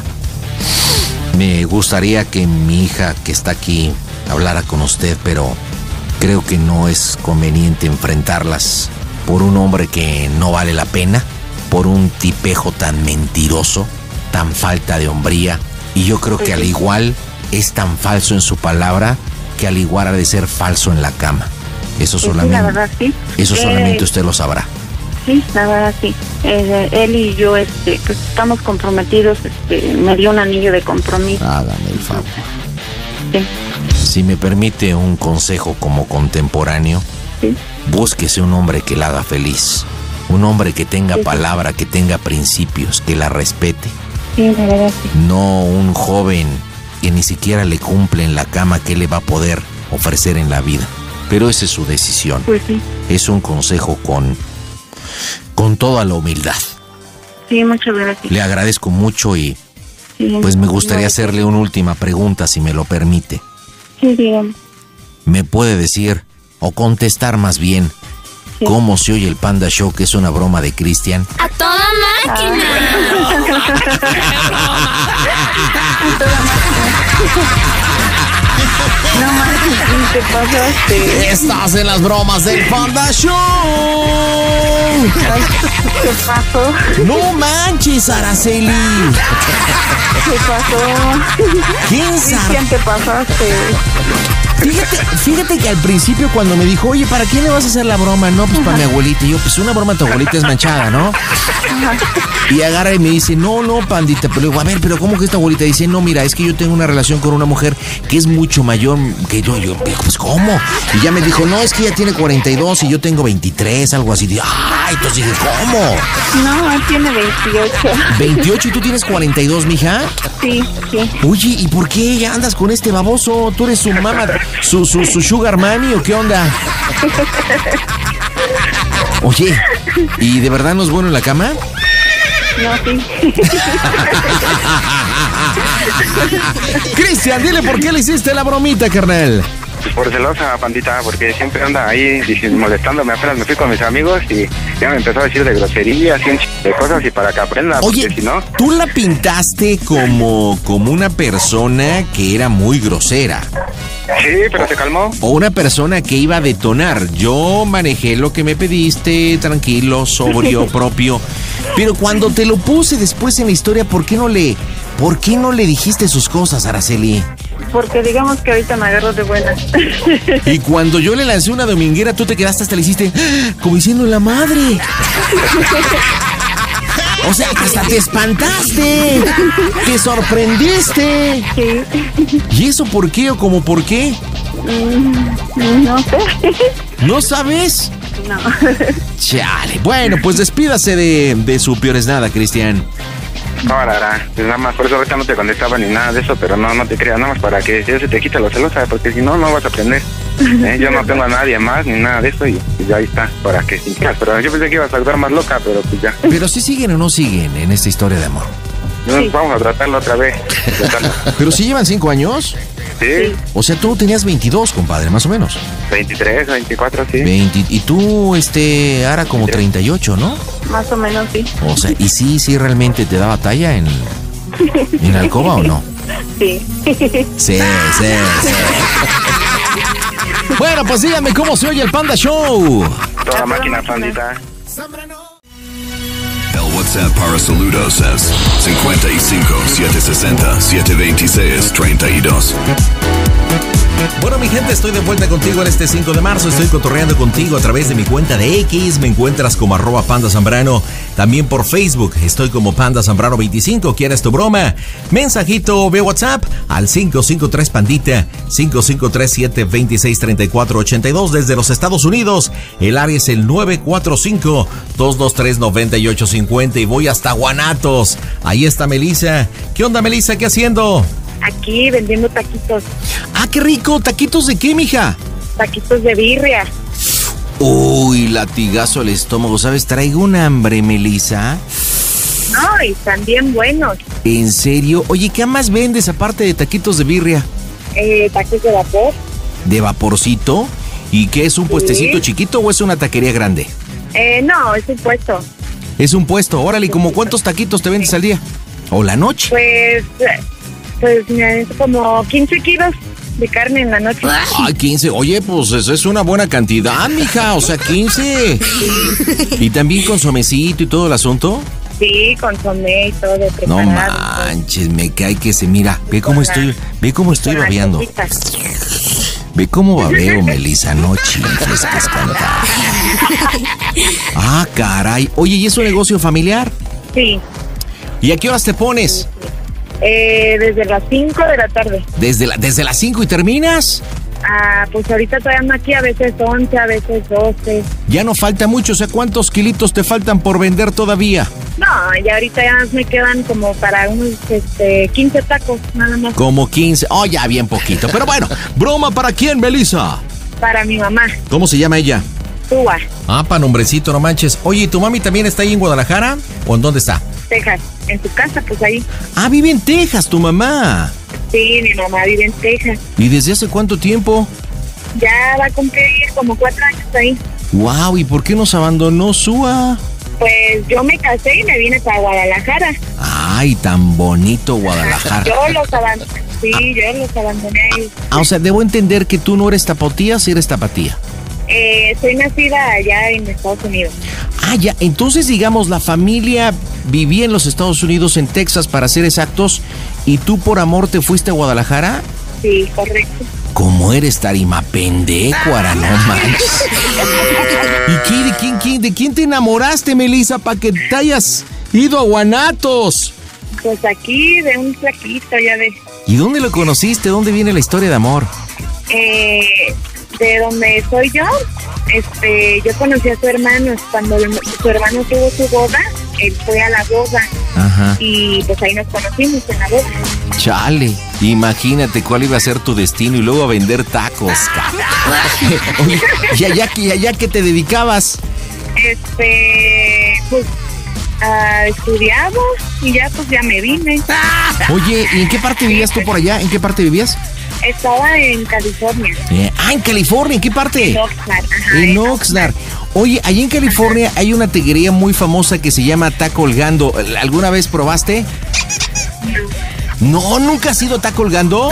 Me gustaría que mi hija que está aquí hablara con usted, pero creo que no es conveniente enfrentarlas por un hombre que no vale la pena, por un tipejo tan mentiroso, tan falta de hombría, y yo creo que al igual es tan falso en su palabra que al igual ha de ser falso en la cama. Eso solamente, sí, la verdad, sí. Eso solamente eh, usted lo sabrá. Sí, la verdad, sí. Eh, él y yo este, pues, estamos comprometidos, este, me dio un anillo de compromiso. Hágame el favor. Sí. Si me permite un consejo como contemporáneo, sí. Búsquese un hombre que la haga feliz. Un hombre que tenga sí, palabra, que tenga principios, que la respete. Sí, la verdad, sí. No un joven que ni siquiera le cumple en la cama que le va a poder ofrecer en la vida. Pero esa es su decisión. Pues sí. Es un consejo con, con toda la humildad. Sí, muchas gracias. Le agradezco mucho y sí, pues me gustaría hacerle una última pregunta, si me lo permite. Sí, dígame. ¿Me puede decir, o contestar más bien, sí, cómo se oye el Panda Show, que es una broma de Cristian? ¡A toda máquina! No manches, te pasaste. Estás en las bromas del Panda Show. ¿Qué pasó? No manches, Araceli. ¿Qué pasó? ¿Quién sabe? ¿Quién te pasaste? Fíjate, fíjate que al principio cuando me dijo, oye, ¿para quién le vas a hacer la broma? No, pues para mi abuelita. Y yo, pues una broma a tu abuelita es manchada, ¿no? Y agarra y me dice, no, no, Pandita. Pero le digo, a ver, ¿pero cómo que esta abuelita? Dice, no, mira, es que yo tengo una relación con una mujer que es mucho mayor que yo. Yo, pues, ¿cómo? Y ya me dijo, no, es que ella tiene cuarenta y dos y yo tengo veintitrés, algo así. Y, ah, entonces dije, ¿cómo? No, él tiene veintiocho. ¿veintiocho y tú tienes cuarenta y dos, mija? Sí, sí. Oye, ¿y por qué andas con este baboso? ¿Tú eres su mamá, su, su, su sugar mami o qué onda? Oye, ¿y de verdad no es bueno en la cama? No, sí. Cristian, dile por qué le hiciste la bromita, carnal. Por celosa, Pandita, porque siempre anda ahí diciendo, molestándome. Apenas me fui con mis amigos y ya me empezó a decir de groserías y un ch... de cosas y para que aprenda. Oye, si no... tú la pintaste como, como una persona que era muy grosera. Sí, pero se calmó. O una persona que iba a detonar. Yo manejé lo que me pediste, tranquilo, sobrio, propio. Pero cuando te lo puse después en la historia, ¿por qué no le, por qué no le dijiste sus cosas, Araceli? Porque digamos que ahorita me agarro de buenas. Y cuando yo le lancé una dominguera, tú te quedaste hasta le hiciste como diciendo la madre. O sea, hasta te espantaste. Te sorprendiste. Sí. ¿Y eso por qué o como por qué? Mm, no sé. ¿No sabes? No. Chale. Bueno, pues despídase de, de su peores nada, Cristian. No, Rara, pues nada más, por eso ahorita no te contestaba ni nada de eso, pero no, no te creas, nada más para que ya se te quite lo celosa, porque si no, no vas a aprender. ¿Eh? Yo no tengo a nadie más ni nada de eso y, y ya ahí está, para que sintas. Pero yo pensé que ibas a actuar más loca, pero pues ya. Pero sí siguen o no siguen en esta historia de amor. Sí. Vamos a tratarlo otra vez. ¿Pero sí llevan cinco años? Sí. O sea, tú tenías veintidós, compadre, más o menos. veintitrés, veinticuatro, sí. veinte, y tú, este, ahora como treinta y ocho, ¿no? Más o menos, sí. O sea, ¿y sí, sí realmente te daba talla en, en la alcoba o no? Sí. Sí, sí, sí. Bueno, pues díganme cómo se oye el Panda Show. Toda máquina, Pandita. El WhatsApp para saludos es cincuenta y cinco, setecientos sesenta, setecientos veintiséis, treinta y dos. Bueno, mi gente, estoy de vuelta contigo en este cinco de marzo. Estoy cotorreando contigo a través de mi cuenta de X. Me encuentras como arroba Panda Zambrano. También por Facebook estoy como Panda Zambrano veinticinco. ¿Quieres tu broma? Mensajito vía WhatsApp al cinco cinco tres Pandita, cinco cinco tres, siete dos seis, tres cuatro ocho dos. Desde los Estados Unidos, el área es el nueve cuatro cinco, dos dos tres, nueve ocho cinco cero. Y voy hasta Guanatos. Ahí está Melissa. ¿Qué onda, Melissa? ¿Qué haciendo? Aquí vendiendo taquitos. ¡Ah, qué rico! ¿Taquitos de qué, mija? Taquitos de birria. Uy, latigazo al estómago. ¿Sabes? Traigo un hambre, Melissa. No, y están bien buenos. ¿En serio? Oye, ¿qué más vendes aparte de taquitos de birria? Eh, tacos de vapor. ¿De vaporcito? ¿Y qué es un Sí. puestecito chiquito o es una taquería grande? Eh, no, es un puesto. Es un puesto. Órale, ¿cómo cuántos taquitos te vendes al día? ¿O la noche? Pues, pues mira, es como quince kilos de carne en la noche. Ay, quince. Oye, pues eso es una buena cantidad, mija. O sea, quince. ¿Y también consomecito y todo el asunto? Sí, consomé y todo preparado. No manches, me cae que se mira. Ve cómo estoy, ve cómo estoy babeando. Ve cómo babeo, Melissa. No chifles, que es cantar. Ah, caray. Oye, ¿y es un negocio familiar? Sí. ¿Y a qué horas te pones? Eh, desde las cinco de la tarde. ¿Desde, la, desde las cinco y terminas? Ah, pues ahorita todavía ando aquí, a veces once, a veces doce. Ya no falta mucho, o sea, ¿cuántos kilitos te faltan por vender todavía? No, ya ahorita ya me quedan como para unos este, quince tacos, nada más. Como quince. Oh, ya bien poquito. Pero bueno, ¿broma para quién, Melissa? Para mi mamá. ¿Cómo se llama ella? Tua. Ah, pa' nombrecito, no manches. Oye, ¿y tu mami también está ahí en Guadalajara? ¿O en dónde está? Texas. En su casa, pues ahí. Ah, vive en Texas, tu mamá. Sí, mi mamá vive en Texas. ¿Y desde hace cuánto tiempo? Ya va a cumplir como cuatro años ahí. Wow, ¿y por qué nos abandonó Sua? pues yo me casé y me vine para Guadalajara. Ay, tan bonito Guadalajara. Yo los abandoné, sí, yo los abandoné ahí. Ah, o sea, debo entender que tú no eres tapatía, si eres tapatía. Eh, soy nacida allá en Estados Unidos. Ah, ya, entonces digamos la familia vivía en los Estados Unidos, en Texas para ser exactos, y tú por amor te fuiste a Guadalajara. Sí, correcto. ¿Cómo eres tarima pendecuara, no manches? ¿Y qué, de, quién, quién, de quién te enamoraste, Melissa, para que te hayas ido a Guanatos? Pues aquí, de un flaquito, ya ves. ¿Y dónde lo conociste? ¿Dónde viene la historia de amor? Eh, de donde soy yo, este, yo conocí a su hermano. Cuando su hermano tuvo su boda, él fue a la boda. Ajá. Y pues ahí nos conocimos en la boda. Chale, imagínate cuál iba a ser tu destino y luego a vender tacos. Oye, ¿y allá, y allá qué te dedicabas? Este, pues uh, estudiamos y ya pues ya me vine. Oye, ¿y en qué parte vivías tú por allá? ¿En qué parte vivías? Estaba en California. Eh, ah, en California, ¿en qué parte? En Oxnard. Ajá, en Oxnard. Oye, allí en California hay una taquería muy famosa que se llama Taco Holgando. ¿Alguna vez probaste? No, ¿nunca has ido Taco Holgando?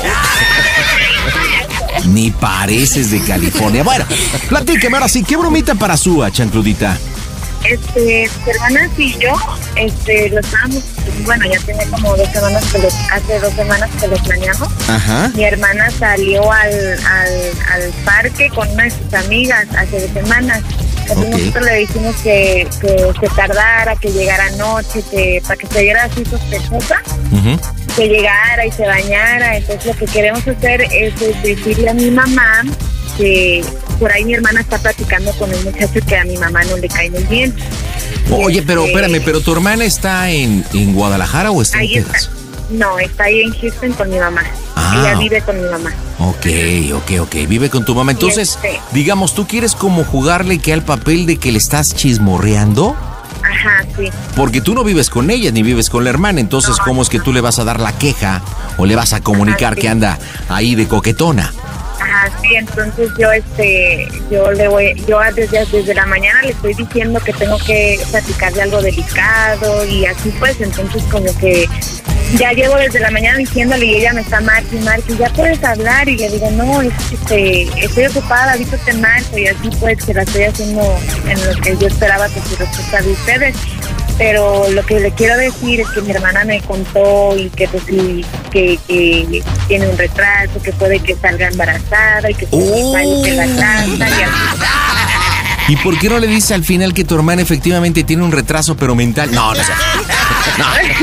Ni pareces de California. Bueno, platícame ahora sí, ¿qué bromita para Sua, chancludita? Este, mis hermanas y yo, este, lo estábamos, bueno, ya tiene como dos semanas que lo, hace dos semanas que lo planeamos. Ajá. Mi hermana salió al, al, al parque con una de sus amigas hace dos semanas. Entonces okay. Nosotros le dijimos que, que se tardara, que llegara anoche, que para que se viera así sospechosa, uh-huh. que llegara y se bañara. Entonces lo que queremos hacer es, es decirle a mi mamá que por ahí mi hermana está platicando con el muchacho que a mi mamá no le cae muy bien. Oye, pero espérame, ¿pero tu hermana está en, en Guadalajara o está ahí en Texas? Está. No, está ahí en Houston con mi mamá. Ah, ella vive con mi mamá. Ok, ok, ok, vive con tu mamá. Entonces, este, digamos, ¿tú quieres como jugarle que al papel de que le estás chismorreando? Ajá, sí. Porque tú no vives con ella ni vives con la hermana, entonces no, ¿cómo es que tú le vas a dar la queja o le vas a comunicar Ajá, sí. que anda ahí de coquetona? Ajá, sí, entonces yo este, yo le voy, yo desde, desde la mañana le estoy diciendo que tengo que platicarle algo delicado y así pues, entonces como que ya llevo desde la mañana diciéndole y ella me está marque y marque, ya puedes hablar, y le digo, no, es que este, estoy ocupada, ahorita te marco, y así pues que la estoy haciendo en lo que yo esperaba que se respuesta de ustedes. Pero lo que le quiero decir es que mi hermana me contó y que pues sí, que, que tiene un retraso, que puede que salga embarazada y que oh. vaya que la trata y así. ¿Y por qué no le dice al final que tu hermana efectivamente tiene un retraso pero mental? No, no sé. No.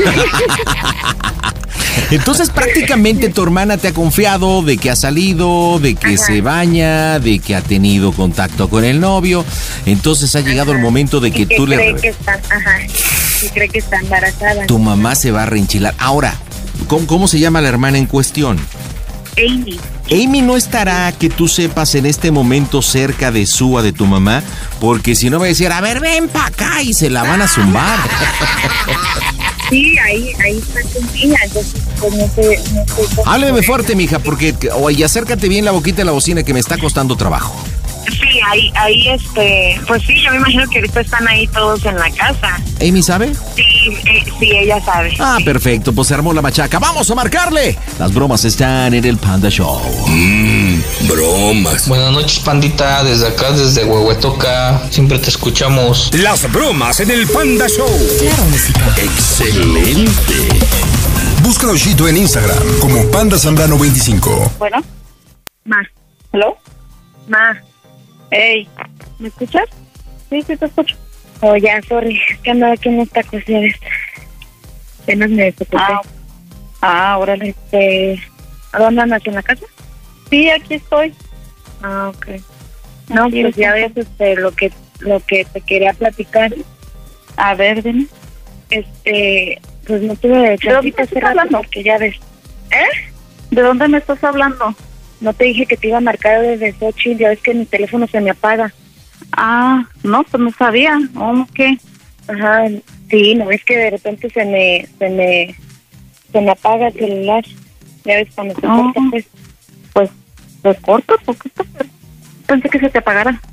Entonces prácticamente tu hermana te ha confiado de que ha salido, de que Ajá. se baña, de que ha tenido contacto con el novio. Entonces ha llegado Ajá. el momento de que, y que tú cree le... Que está, Ajá. Y cree que está embarazada. Tu mamá se va a reenchilar. Ahora, ¿cómo, cómo se llama la hermana en cuestión? Amy. Amy no estará, que tú sepas, en este momento cerca de Sua, de tu mamá, porque si no va a decir, a ver, ven para acá, y se la van a zumbar. Sí, ahí, ahí está conmigo, entonces pues no sé, no sé. Hábleme fuerte, mija, porque, oye, acércate bien la boquita de la bocina que me está costando trabajo. Sí, ahí, ahí, este, pues sí, yo me imagino que ahorita están ahí todos en la casa. ¿Amy sabe? Sí, eh, sí, ella sabe. Ah, sí. Perfecto, pues se armó la machaca. ¡Vamos a marcarle! Las bromas están en el Panda Show. Mmm, bromas. Buenas noches, pandita, desde acá, desde Huehuetoca, siempre te escuchamos. Las bromas en el Panda Show. Claro, música. Excelente. Búscalo Chito en Instagram como Panda Zambrano veinticinco. Bueno, ma, ¿hello? Ma. Hey, ¿me escuchas? Sí, sí te escucho. Oh, ya, sorry, es que andaba aquí en esta cuestión. Apenas me desocupé. Ah, ah, órale. Este, ¿a dónde andas, en la casa? Sí, aquí estoy. Ah, ok. No, sí, pues ya ves este, lo que lo que te quería platicar. A ver, dime. Este, pues no tuve chancita hace rato porque ya ves. ¿Eh? ¿De dónde me estás hablando? No te dije que te iba a marcar desde Xochitl, ya ves que mi teléfono se me apaga. Ah, no, pues no sabía. ¿Cómo qué? Ajá, sí, no ves que de repente se me, se me, se me apaga el celular. Ya ves cuando se oh. corta, pues. Pues, se corta, ¿por qué? Pensé que se te apagara.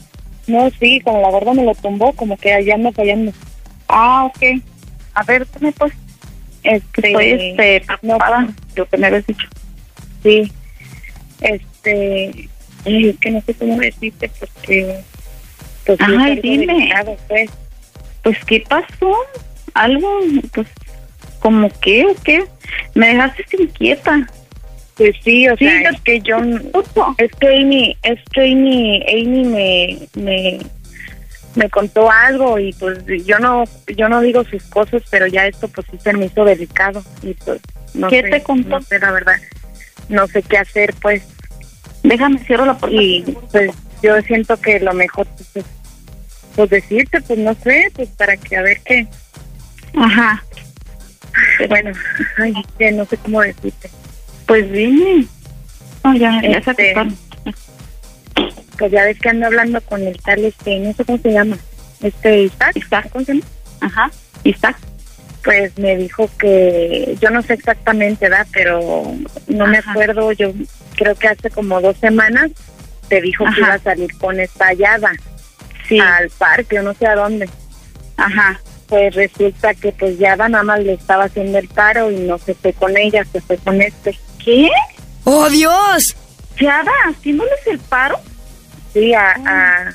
No, sí, como la gorda me lo tumbó, como que allá ando fallando. Ah, ok. A ver, ¿qué me pues? Este, Estoy este, preocupada, no, lo que me habías dicho. Sí. Este, ay, es que no sé cómo decirte porque... Pues, ay, dime. Delicado, pues. Pues, ¿qué pasó? Algo, pues, ¿como qué o qué? Me dejaste inquieta. Pues sí, o sí, sea, es que yo... Es que Amy, es que Amy, Amy me... me me contó algo y pues yo no yo no digo sus cosas, pero ya esto pues sí se me hizo delicado y pues no ¿Qué sé, te contó? No sé, la verdad, no sé qué hacer, pues. Déjame cierro la puerta. Y pues yo siento que lo mejor pues, es, pues decirte, pues no sé, pues para que a ver qué. Ajá. Bueno, ay, que no sé cómo decirte. Pues dime. No, ya, ya este, se acostaron. Pues ya ves que ando hablando con el tal, este, no sé cómo se llama, este Isaac, Isaac, ¿cómo se llama? Ajá, Isaac. Pues me dijo que, yo no sé exactamente, ¿verdad? Pero no Ajá. me acuerdo, yo creo que hace como dos semanas te dijo Ajá. que iba a salir con esta hallada sí. al parque, o no sé a dónde. Ajá. Pues resulta que pues Yada nada más le estaba haciendo el paro y no se fue con ella, se fue con este. ¿Qué? ¡Oh, Dios! ¿Yada haciéndoles el paro? Sí, a, a...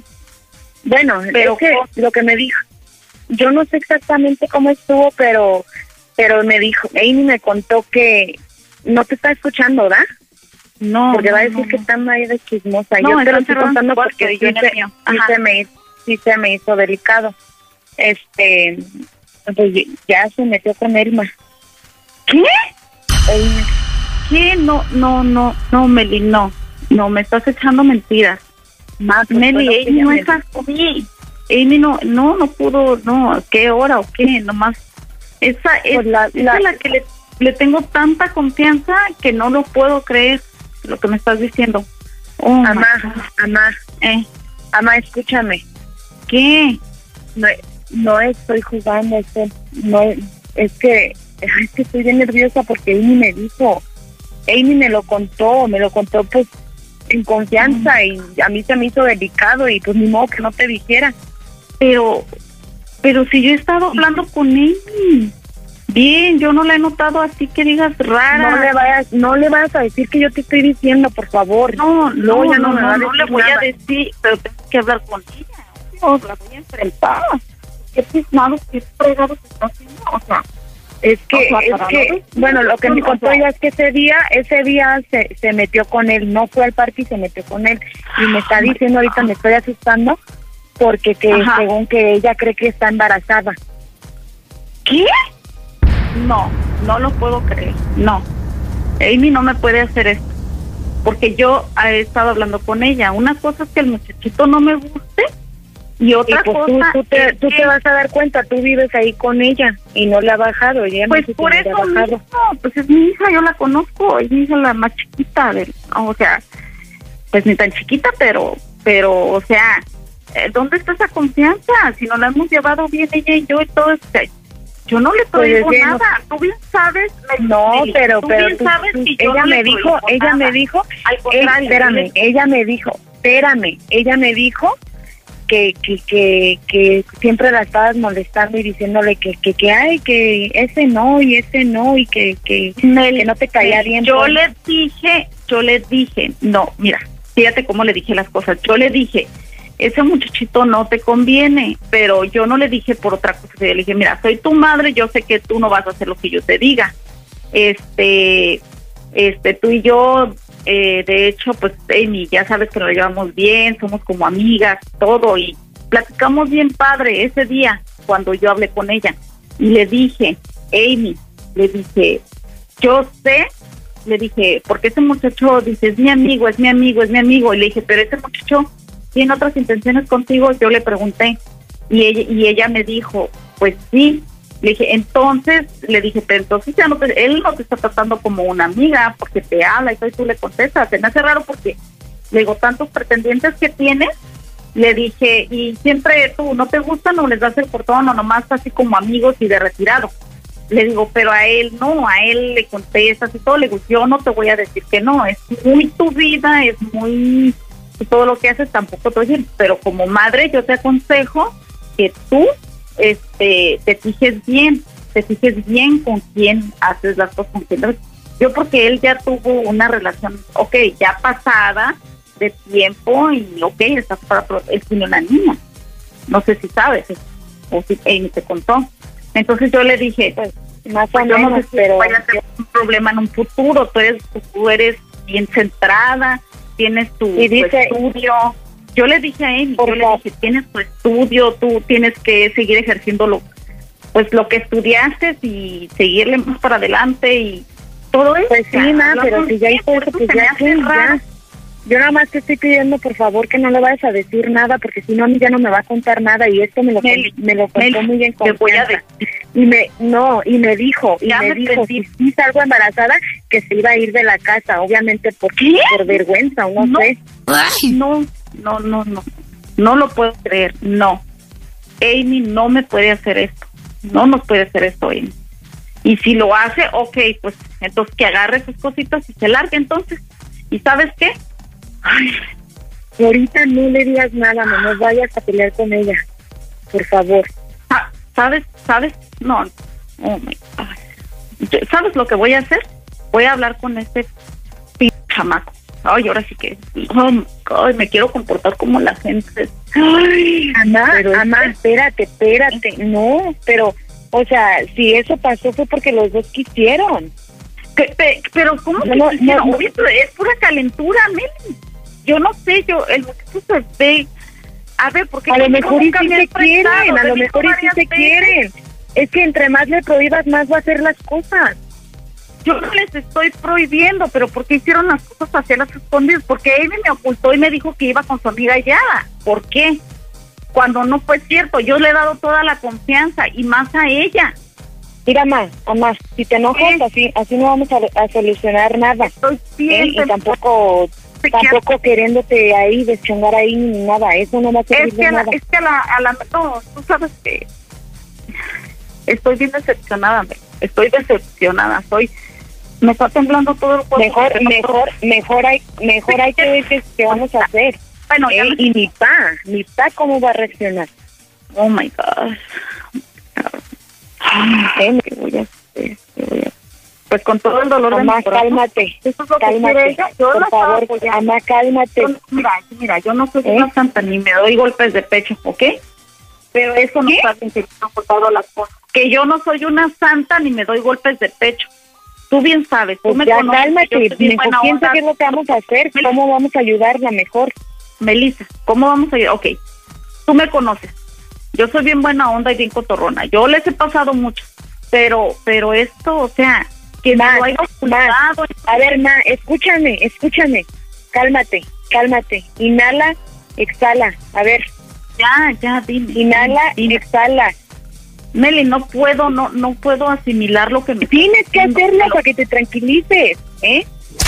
bueno, pero es que lo que me dijo, yo no sé exactamente cómo estuvo, pero pero me dijo, Amy me contó que no te está escuchando, ¿verdad? No, porque no, va a decir no, que no. está medio de chismosa. No, yo te lo estoy contando porque sí se, sí, se me, sí se me hizo delicado. Este, pues ya se metió con Elma. ¿Qué? Amy. ¿Qué? No, no, no, no, Meli, no. No, me estás echando mentiras. Más, pues, Meli, bueno, Amy no es así. Amy no, no, no pudo, no, ¿qué hora o qué? Nomás, esa es pues la, la, la que le, le tengo tanta confianza que no lo puedo creer, lo que me estás diciendo. Oh, Amá, Amá, eh. Amá, escúchame. ¿Qué? No, no estoy jugando, esto, no, es que, es que estoy bien nerviosa porque Amy me dijo, Amy me lo contó, me lo contó pues en confianza mm. y a mí se me hizo delicado y pues ni modo que no te dijera. Pero, pero si yo he estado hablando con Amy, bien, yo no la he notado así que digas rara. No le vayas, no le vayas a decir que yo te estoy diciendo, por favor. No, no, ya no, no, me no, va a no le voy nada. a decir, pero tengo que hablar con ella. Dios, la voy a enfrentar. ¿Qué pismados, qué fregados está haciendo? O sea, es que, o sea, es que, no, bueno, lo que me contó ella es que ese día, ese día se, se metió con él, no fue al parque y se metió con él. Y me está diciendo ahorita, me estoy asustando, porque que Ajá. según que ella cree que está embarazada. ¿Qué? No, no lo puedo creer, no. Amy no me puede hacer esto, porque yo he estado hablando con ella. Una cosa es que el muchachito no me guste, y otra y pues cosa tú, tú, te, tú te vas a dar cuenta, tú vives ahí con ella y no le ha bajado. Ella pues no por eso mismo, pues es mi hija, yo la conozco, es mi hija la más chiquita, de, o sea, pues ni tan chiquita, pero, pero, o sea, ¿dónde está esa confianza? Si no la hemos llevado bien ella y yo y todo, yo no le prohíbo pues nada, no. Tú bien sabes, me, no, me, pero, tú pero bien tú, sabes tú, que yo ella no me dijo, ella nada. me dijo, Al contrario, espérame, le... ella me dijo, espérame, ella me dijo que que que que siempre la estabas molestando y diciéndole que que que ay que ese no y ese no y que que, me, que no te caía me, bien. Yo por... le dije, yo le dije, no, mira, fíjate cómo le dije las cosas. Yo le dije, ese muchachito no te conviene, pero yo no le dije por otra cosa. Yo le dije, mira, soy tu madre, yo sé que tú no vas a hacer lo que yo te diga. Este, este, tú y yo, eh, de hecho, pues, Amy, ya sabes que nos llevamos bien, somos como amigas, todo, y platicamos bien padre ese día cuando yo hablé con ella. Y le dije, Amy, le dije, yo sé, le dije, porque ese muchacho, dice, es mi amigo, es mi amigo, es mi amigo. Y le dije, pero ese muchacho tiene otras intenciones contigo. Yo le pregunté y ella, y ella me dijo, pues sí. Le dije, entonces, le dije, pero entonces ya no te, él no te está tratando como una amiga porque te habla y todo, y tú le contestas. Se me hace raro porque, le digo, tantos pretendientes que tienes, le dije, y siempre tú no te gustan o les das el portón o nomás así como amigos y de retirado. Le digo, pero a él no, a él le contestas y todo. Le digo, yo no te voy a decir que no, es muy tu vida, es muy... todo lo que haces tampoco te voy a decir, pero como madre yo te aconsejo que tú este te fijes bien, te fijes bien con quién haces las cosas, con quién. Yo porque él ya tuvo una relación, ok, ya pasada de tiempo y ok, está para, él tiene una niña, no sé si sabes, o si él te contó. Entonces yo le dije, pues, más o menos, no sé si pero vaya a ser un problema en un futuro, tú eres, tú eres bien centrada, tienes tu, y dice, tu estudio. Yo le dije a él, yo le dije, tienes tu estudio, tú tienes que seguir ejerciendo lo, pues lo que estudiaste y seguirle más para adelante y todo eso. Pues sí, ma, pero si ya hizo eso, pues ya, ya. Yo nada más te estoy pidiendo, por favor, que no le vayas a decir nada, porque si no, a mí ya no me va a contar nada, y esto me lo, Meli, me lo contó Meli, muy bien. Te voy a decir. Y me, no, y me dijo, y ya me, me dijo, si sí salgo embarazada, que se iba a ir de la casa, obviamente por, por vergüenza, o no, no sé. Ay, no, no, no, no, no lo puedo creer, no. Amy no me puede hacer esto, no nos puede hacer esto, Amy. Y si lo hace, ok, pues, entonces que agarre sus cositas y se largue entonces. ¿Y sabes qué? Ay, ahorita no le digas nada, no nos vayas a pelear con ella, por favor. Ah, ¿Sabes? ¿Sabes? No, oh my God. ¿Sabes lo que voy a hacer? Voy a hablar con este p*** chamaco. Ay, ahora sí que, oh my God, me quiero comportar como la gente. Ay, Ana, Ana, espérate, espérate, no, pero, o sea, si eso pasó fue porque los dos quisieron. Que, pe, pero ¿cómo que no, quisieron? No, no, es pura calentura, Meli. Yo no sé, yo, el muchacho se ve, a ver, porque a lo mejor y sí se quieren, a lo mejor y sí se quieren. Es que entre más le prohíbas, más va a hacer las cosas. Yo no les estoy prohibiendo, pero ¿por qué hicieron las cosas hacia las escondidas? Porque Amy me ocultó y me dijo que iba con su amiga Yada. ¿Por qué? Cuando no fue cierto, yo le he dado toda la confianza y más a ella. Mira, más, más, si te enojas, ¿Eh? así así no vamos a, a solucionar nada. Estoy bien, ¿Eh? Y tampoco tampoco queriéndote ahí, deschongar ahí ni nada, eso no va a servir es que de a la, nada. Es que a la, a la, no, tú sabes que estoy bien decepcionada, estoy decepcionada, soy, me está temblando todo el cuerpo. Mejor, mejor, mejor hay, mejor hay que ver qué, qué vamos a hacer. Bueno, ¿Eh? ya Y mi pa, mi pa, ¿cómo va a reaccionar? Oh my God. Ay, ¿qué voy a hacer? ¿Qué voy a hacer? Pues con todo el dolor Mamá, de mi corazón. Cálmate, Eso es lo cálmate, que ella. Yo por favor, mamá, cálmate. Yo, mira, mira, yo no soy ¿Eh? una santa ni me doy golpes de pecho, ¿ok? Pero eso no está entendiendo por todas las cosas. Que yo no soy una santa ni me doy golpes de pecho. Tú bien sabes, tú pues me ya conoces. Cálmate, mejor piensa qué es lo que vamos a hacer, Mel cómo vamos a ayudarla mejor. Melissa, ¿cómo vamos a ayudar? Ok, tú me conoces. Yo soy bien buena onda y bien cotorrona. Yo les he pasado mucho, pero pero esto, o sea, que ma, no haya ocultado. A ver, ma, escúchame, escúchame. Cálmate, cálmate. Inhala, exhala. A ver. Ya, ya, dime. Inhala, dime. exhala. Meli, no puedo, no no puedo asimilar lo que me... Tienes que hacerlo para que te tranquilices, ¿eh?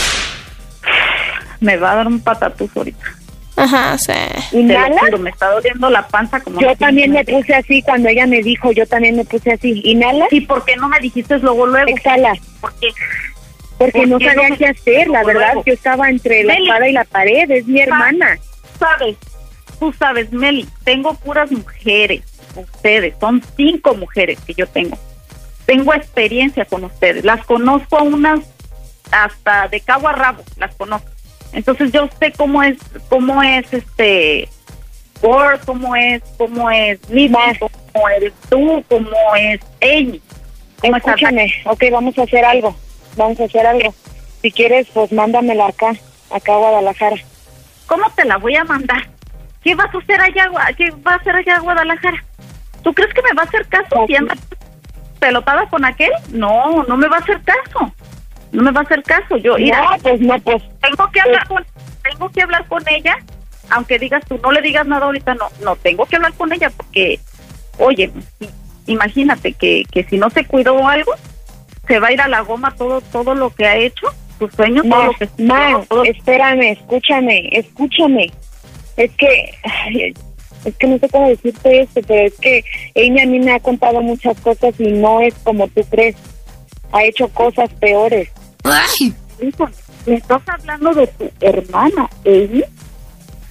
Me va a dar un patatús ahorita. Ajá, sí. Inhala. Juro, me está doliendo la panza como... Yo también me puse así cuando ella me dijo, yo también me puse así. Inhala. ¿Y por qué no me dijiste luego, luego? Exhala. ¿Por qué? Porque ¿Por no qué sabía no qué hacer, la verdad. luego? Yo estaba entre la Meli, espada y la pared, es mi hermana. Sabes, tú sabes, Meli, tengo puras mujeres. Ustedes, son cinco mujeres que yo tengo. Tengo experiencia con ustedes. Las conozco a unas hasta de cabo a rabo, las conozco. Entonces yo sé cómo es, cómo es este, Word, cómo es, cómo es Lima, cómo eres tú, cómo es Amy. Escúchame, ok, vamos a hacer algo, vamos a hacer algo. Si quieres, pues mándamela acá, acá a Guadalajara. ¿Cómo te la voy a mandar? ¿Qué vas a hacer allá, qué va a hacer allá a Guadalajara? ¿Tú crees que me va a hacer caso okay. si anda pelotada con aquel? No, no me va a hacer caso. No me va a hacer caso. Yo, no, mira, pues no, pues tengo que hablar con, tengo que hablar con ella, aunque digas tú no le digas nada ahorita, no, no tengo que hablar con ella porque, oye, imagínate que, que si no se cuidó o algo, se va a ir a la goma todo, todo lo que ha hecho, sus sueños, ma, todo lo que. Ma, todo, espérame, escúchame, escúchame. Es que, ay, es que no sé cómo decirte esto, pero es que ella a mí me ha contado muchas cosas y no es como tú crees. Ha hecho cosas peores. Ay, hijo, ¿me estás hablando de tu hermana, Amy?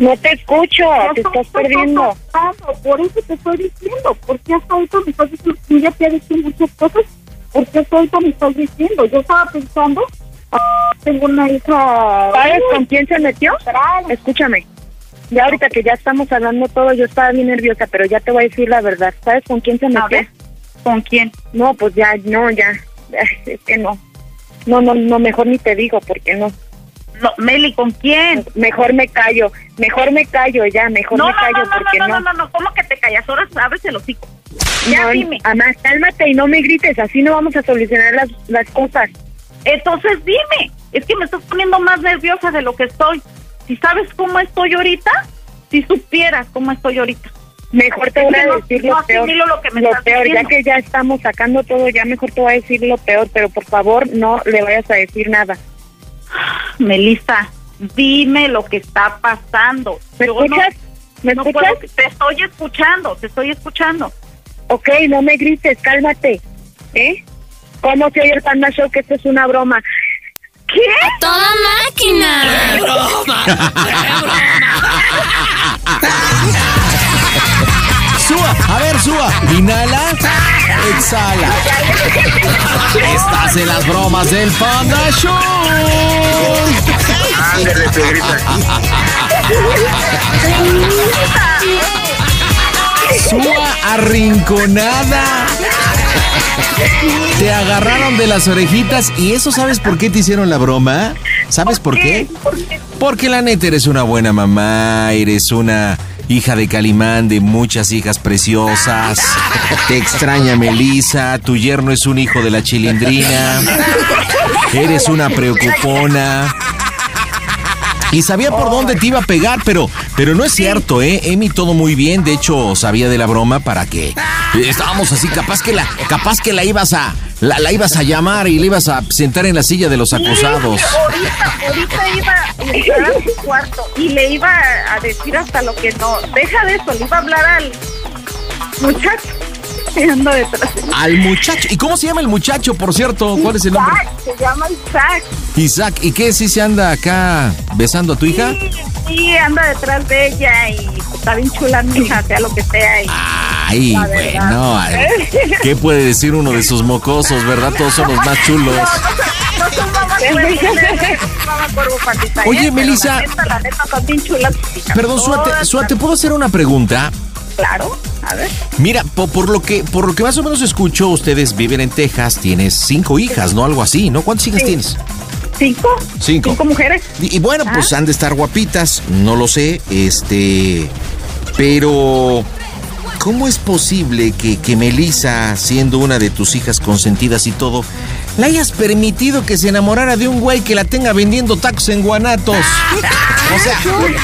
No te escucho, no, te estás perdiendo. Por eso te estoy diciendo, ¿por qué hasta ahorita me estás diciendo? Yo ya te he dicho muchas cosas, ¿por qué hasta ahorita me estás diciendo? Yo estaba pensando, tengo una hija... ¿Sabes con quién se metió? Escúchame. Ya ahorita que ya estamos hablando todo, yo estaba bien nerviosa, pero ya te voy a decir la verdad. ¿Sabes con quién se metió? ¿Con quién? No, pues ya, no, ya. Es que no. No, no, no, mejor ni te digo, porque no. No, Meli, ¿con quién? Mejor me callo, mejor me callo ya, mejor no, me callo no, no, porque no. no. No, no, no, no, ¿cómo que te callas? Ahora abres el hocico. Ya no, dime. Además, cálmate y no me grites, así no vamos a solucionar las, las cosas. Entonces dime, es que me estás poniendo más nerviosa de lo que estoy. Si sabes cómo estoy ahorita, si supieras cómo estoy ahorita. Mejor te voy a no, decir no lo peor, lo, que me lo estás peor, diciendo. Ya que ya estamos sacando todo, ya mejor te voy a decir lo peor, pero por favor no le vayas a decir nada. Melissa, dime lo que está pasando. ¿Me Yo escuchas? No, ¿Me no escuchas? puedo, te estoy escuchando, te estoy escuchando. Ok, no me grites, cálmate. ¿Eh? ¿Cómo se oye el Panda Show que esto es una broma? ¿Qué? ¡A toda máquina! ¡Qué broma! ¡Qué broma! Súa, a ver, Súa. Inhala, exhala. Estás en las bromas del Panda Show. Ándale, Pedrita. Súa arrinconada. Te agarraron de las orejitas y eso, ¿sabes por qué te hicieron la broma? ¿Sabes por qué? Porque la neta eres una buena mamá, eres una hija de Calimán, de muchas hijas preciosas. Te extraña Melissa, tu yerno es un hijo de la Chilindrina. Eres una preocupona. Y sabía por dónde te iba a pegar, pero, pero no es cierto, ¿eh? Emi, todo muy bien. De hecho, sabía de la broma para que estábamos así, capaz que la, capaz que la ibas a, la, la ibas a llamar y la ibas a sentar en la silla de los acusados. Sí, ahorita, ahorita iba a entrar a su cuarto y le iba a decir hasta lo que no. Deja de eso, le iba a hablar al muchacho. Ando detrás. Al muchacho. ¿Y cómo se llama el muchacho, por cierto? ¿Cuál es el nombre? Isaac, se llama Isaac. Isaac. ¿Y qué? ¿Sí se anda acá besando a tu hija? Sí, sí, anda detrás de ella y está bien chula mi hija, sea lo que sea. Y Ay, bueno. Ay, ¿qué puede decir uno de sus mocosos, verdad? Todos son los más chulos. No, no, no son mamá cuervo, patita. Oye, ¿eh? Melissa. La neta, la neta, son bien chulas. Perdón, Suate, Suate, ¿puedo hacer una pregunta? Claro, a ver. Mira, po, por lo que por lo que más o menos escucho, ustedes viven en Texas, tienes cinco hijas, ¿no? Algo así, ¿no? ¿Cuántas hijas Sí. tienes? ¿Cinco? Cinco. ¿Cinco mujeres? Y, y bueno, ¿Ah? pues han de estar guapitas, no lo sé, este... Pero... ¿Cómo es posible que, que Melissa, siendo una de tus hijas consentidas y todo, le hayas permitido que se enamorara de un güey que la tenga vendiendo tacos en Guanatos? O sea...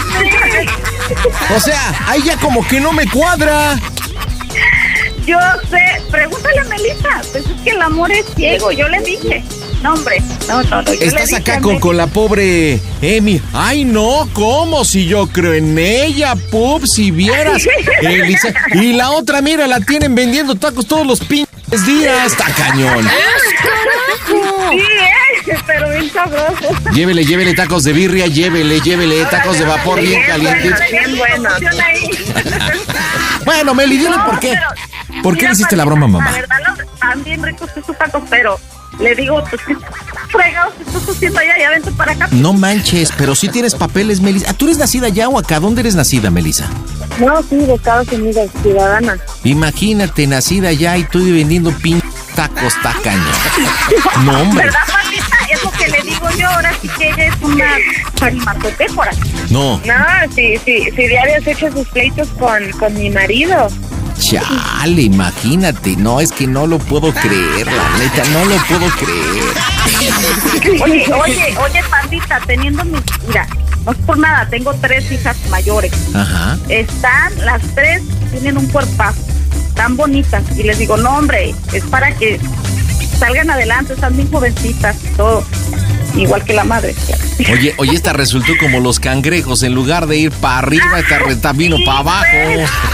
O sea, ahí ya como que no me cuadra. Yo sé, pregúntale a Melissa, pues es que el amor es ciego, yo le dije. No, hombre, no, no, no. Yo Estás le acá dije con, con la pobre Emi. Ay, no, ¿cómo? Si yo creo en ella, pup, si vieras. Elisa. Y la otra, mira, la tienen vendiendo tacos todos los pinches días. Está cañón. Sí, eh, pero bien sabroso. Llévele, llévele tacos de birria, llévele, llévele tacos de vapor bien calientes. Bien bueno. Bueno, Meli, dile No, por qué. pero, ¿Por qué mira, le hiciste la Patita, broma, mamá? La verdad, los- están bien ricos esos tacos, pero le digo, pues, ¿qué fregados estás haciendo allá? Ya vente para acá. No manches, pero sí tienes papeles, Melissa. ¿Tú eres nacida allá o acá? ¿Dónde eres nacida, Melissa? No, sí, de Estados Unidos, ciudadana. Imagínate, nacida allá y tú vendiendo pin tacos tacaños. No, hombre. ¿Verdad, Patita? Es lo que le digo yo, ahora sí que ella es una charimacotéfora. No. No, sí, sí, sí, diario has hecho sus pleitos con, con mi marido. Chale, imagínate. No, es que no lo puedo creer, la neta, no lo puedo creer. Oye, oye, oye, Pandita, teniendo mis... Mira, no es por nada, tengo tres hijas mayores. Ajá. Están, las tres tienen un cuerpazo, tan bonitas. Y les digo, no, hombre, es para que salgan adelante, están bien jovencitas y todo. Igual que la madre. Oye, oye, esta resultó como los cangrejos. En lugar de ir para arriba, esta reta vino para abajo.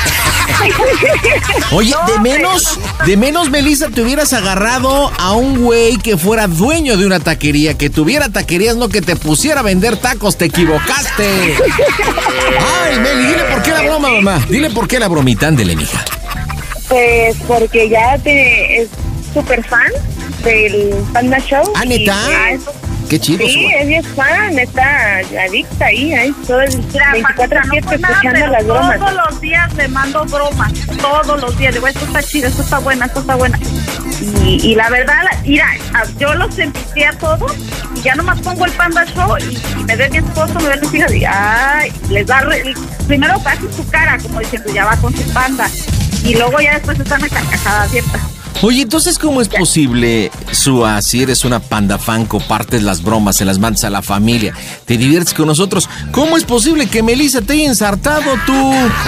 Oye, de menos, de menos, Melissa, te hubieras agarrado a un güey que fuera dueño de una taquería, que tuviera taquerías, no que te pusiera a vender tacos, te equivocaste. Ay, Meli, dile por qué la broma, mamá. Dile por qué la bromita, ándele, mija. Pues porque ya te es súper fan del Panda Show. ¿Ah, neta? Qué chido. Sí, es bien fan, está adicta ahí, ahí todo el veinticuatro siete escuchando las bromas. Todos los días le mando bromas, todos los días. Digo, esto está chido, esto está buena, esto está buena. Y, y la verdad, mira, yo los envicié a todos y ya nomás pongo el Panda Show y, y me ve mi esposo, me ve mis hijas y ay, les da, re, primero casi su cara, como diciendo, ya va con su panda. Y luego ya después están a carcajadas abiertas. Oye, entonces, ¿cómo es posible, Sua, si eres una panda fan, compartes las bromas, se las mandas a la familia, te diviertes con nosotros? ¿Cómo es posible que Melissa te haya ensartado tú?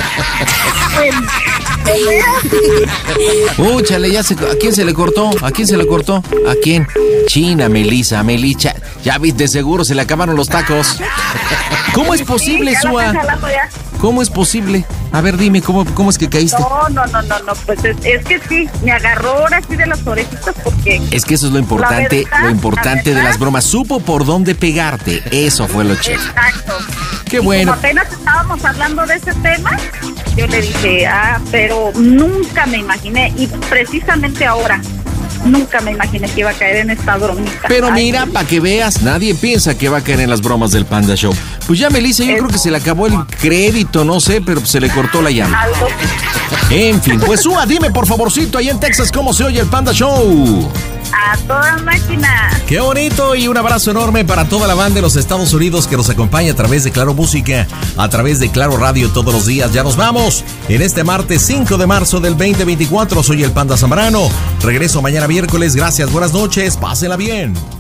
Uy, chale, ya se, ¿a quién se le cortó? ¿A quién se le cortó? ¿A quién? China, Melissa, Melissa. Ya viste, de seguro se le acabaron los tacos. ¿Cómo es posible, sí, Sua? ¿Cómo es posible? A ver, dime, ¿cómo, cómo es que caíste? No, no, no, no, no, pues es, es que sí, me agarró ahora sí de las orejitas porque... Es que eso es lo importante, verdad, lo importante de las bromas. Supo por dónde pegarte, eso fue lo chido. Exacto. Qué bueno. Como apenas estábamos hablando de ese tema, yo le dije, ah, pero nunca me imaginé, y precisamente ahora, nunca me imaginé que iba a caer en esta bromita. Pero mira, para que veas, nadie piensa que va a caer en las bromas del Panda Show. Pues ya, Melissa, yo es... creo que se le acabó el crédito, no sé, pero se le cortó la llama. Algo. En fin, pues Sua, dime por favorcito, ahí en Texas, ¿cómo se oye el Panda Show? A toda máquina. Qué bonito, y un abrazo enorme para toda la banda de los Estados Unidos que nos acompaña a través de Claro Música, a través de Claro Radio todos los días. Ya nos vamos en este martes cinco de marzo del veinte veinticuatro. Soy el Panda Zambrano. Regreso mañana miércoles. Gracias, buenas noches, pásenla bien.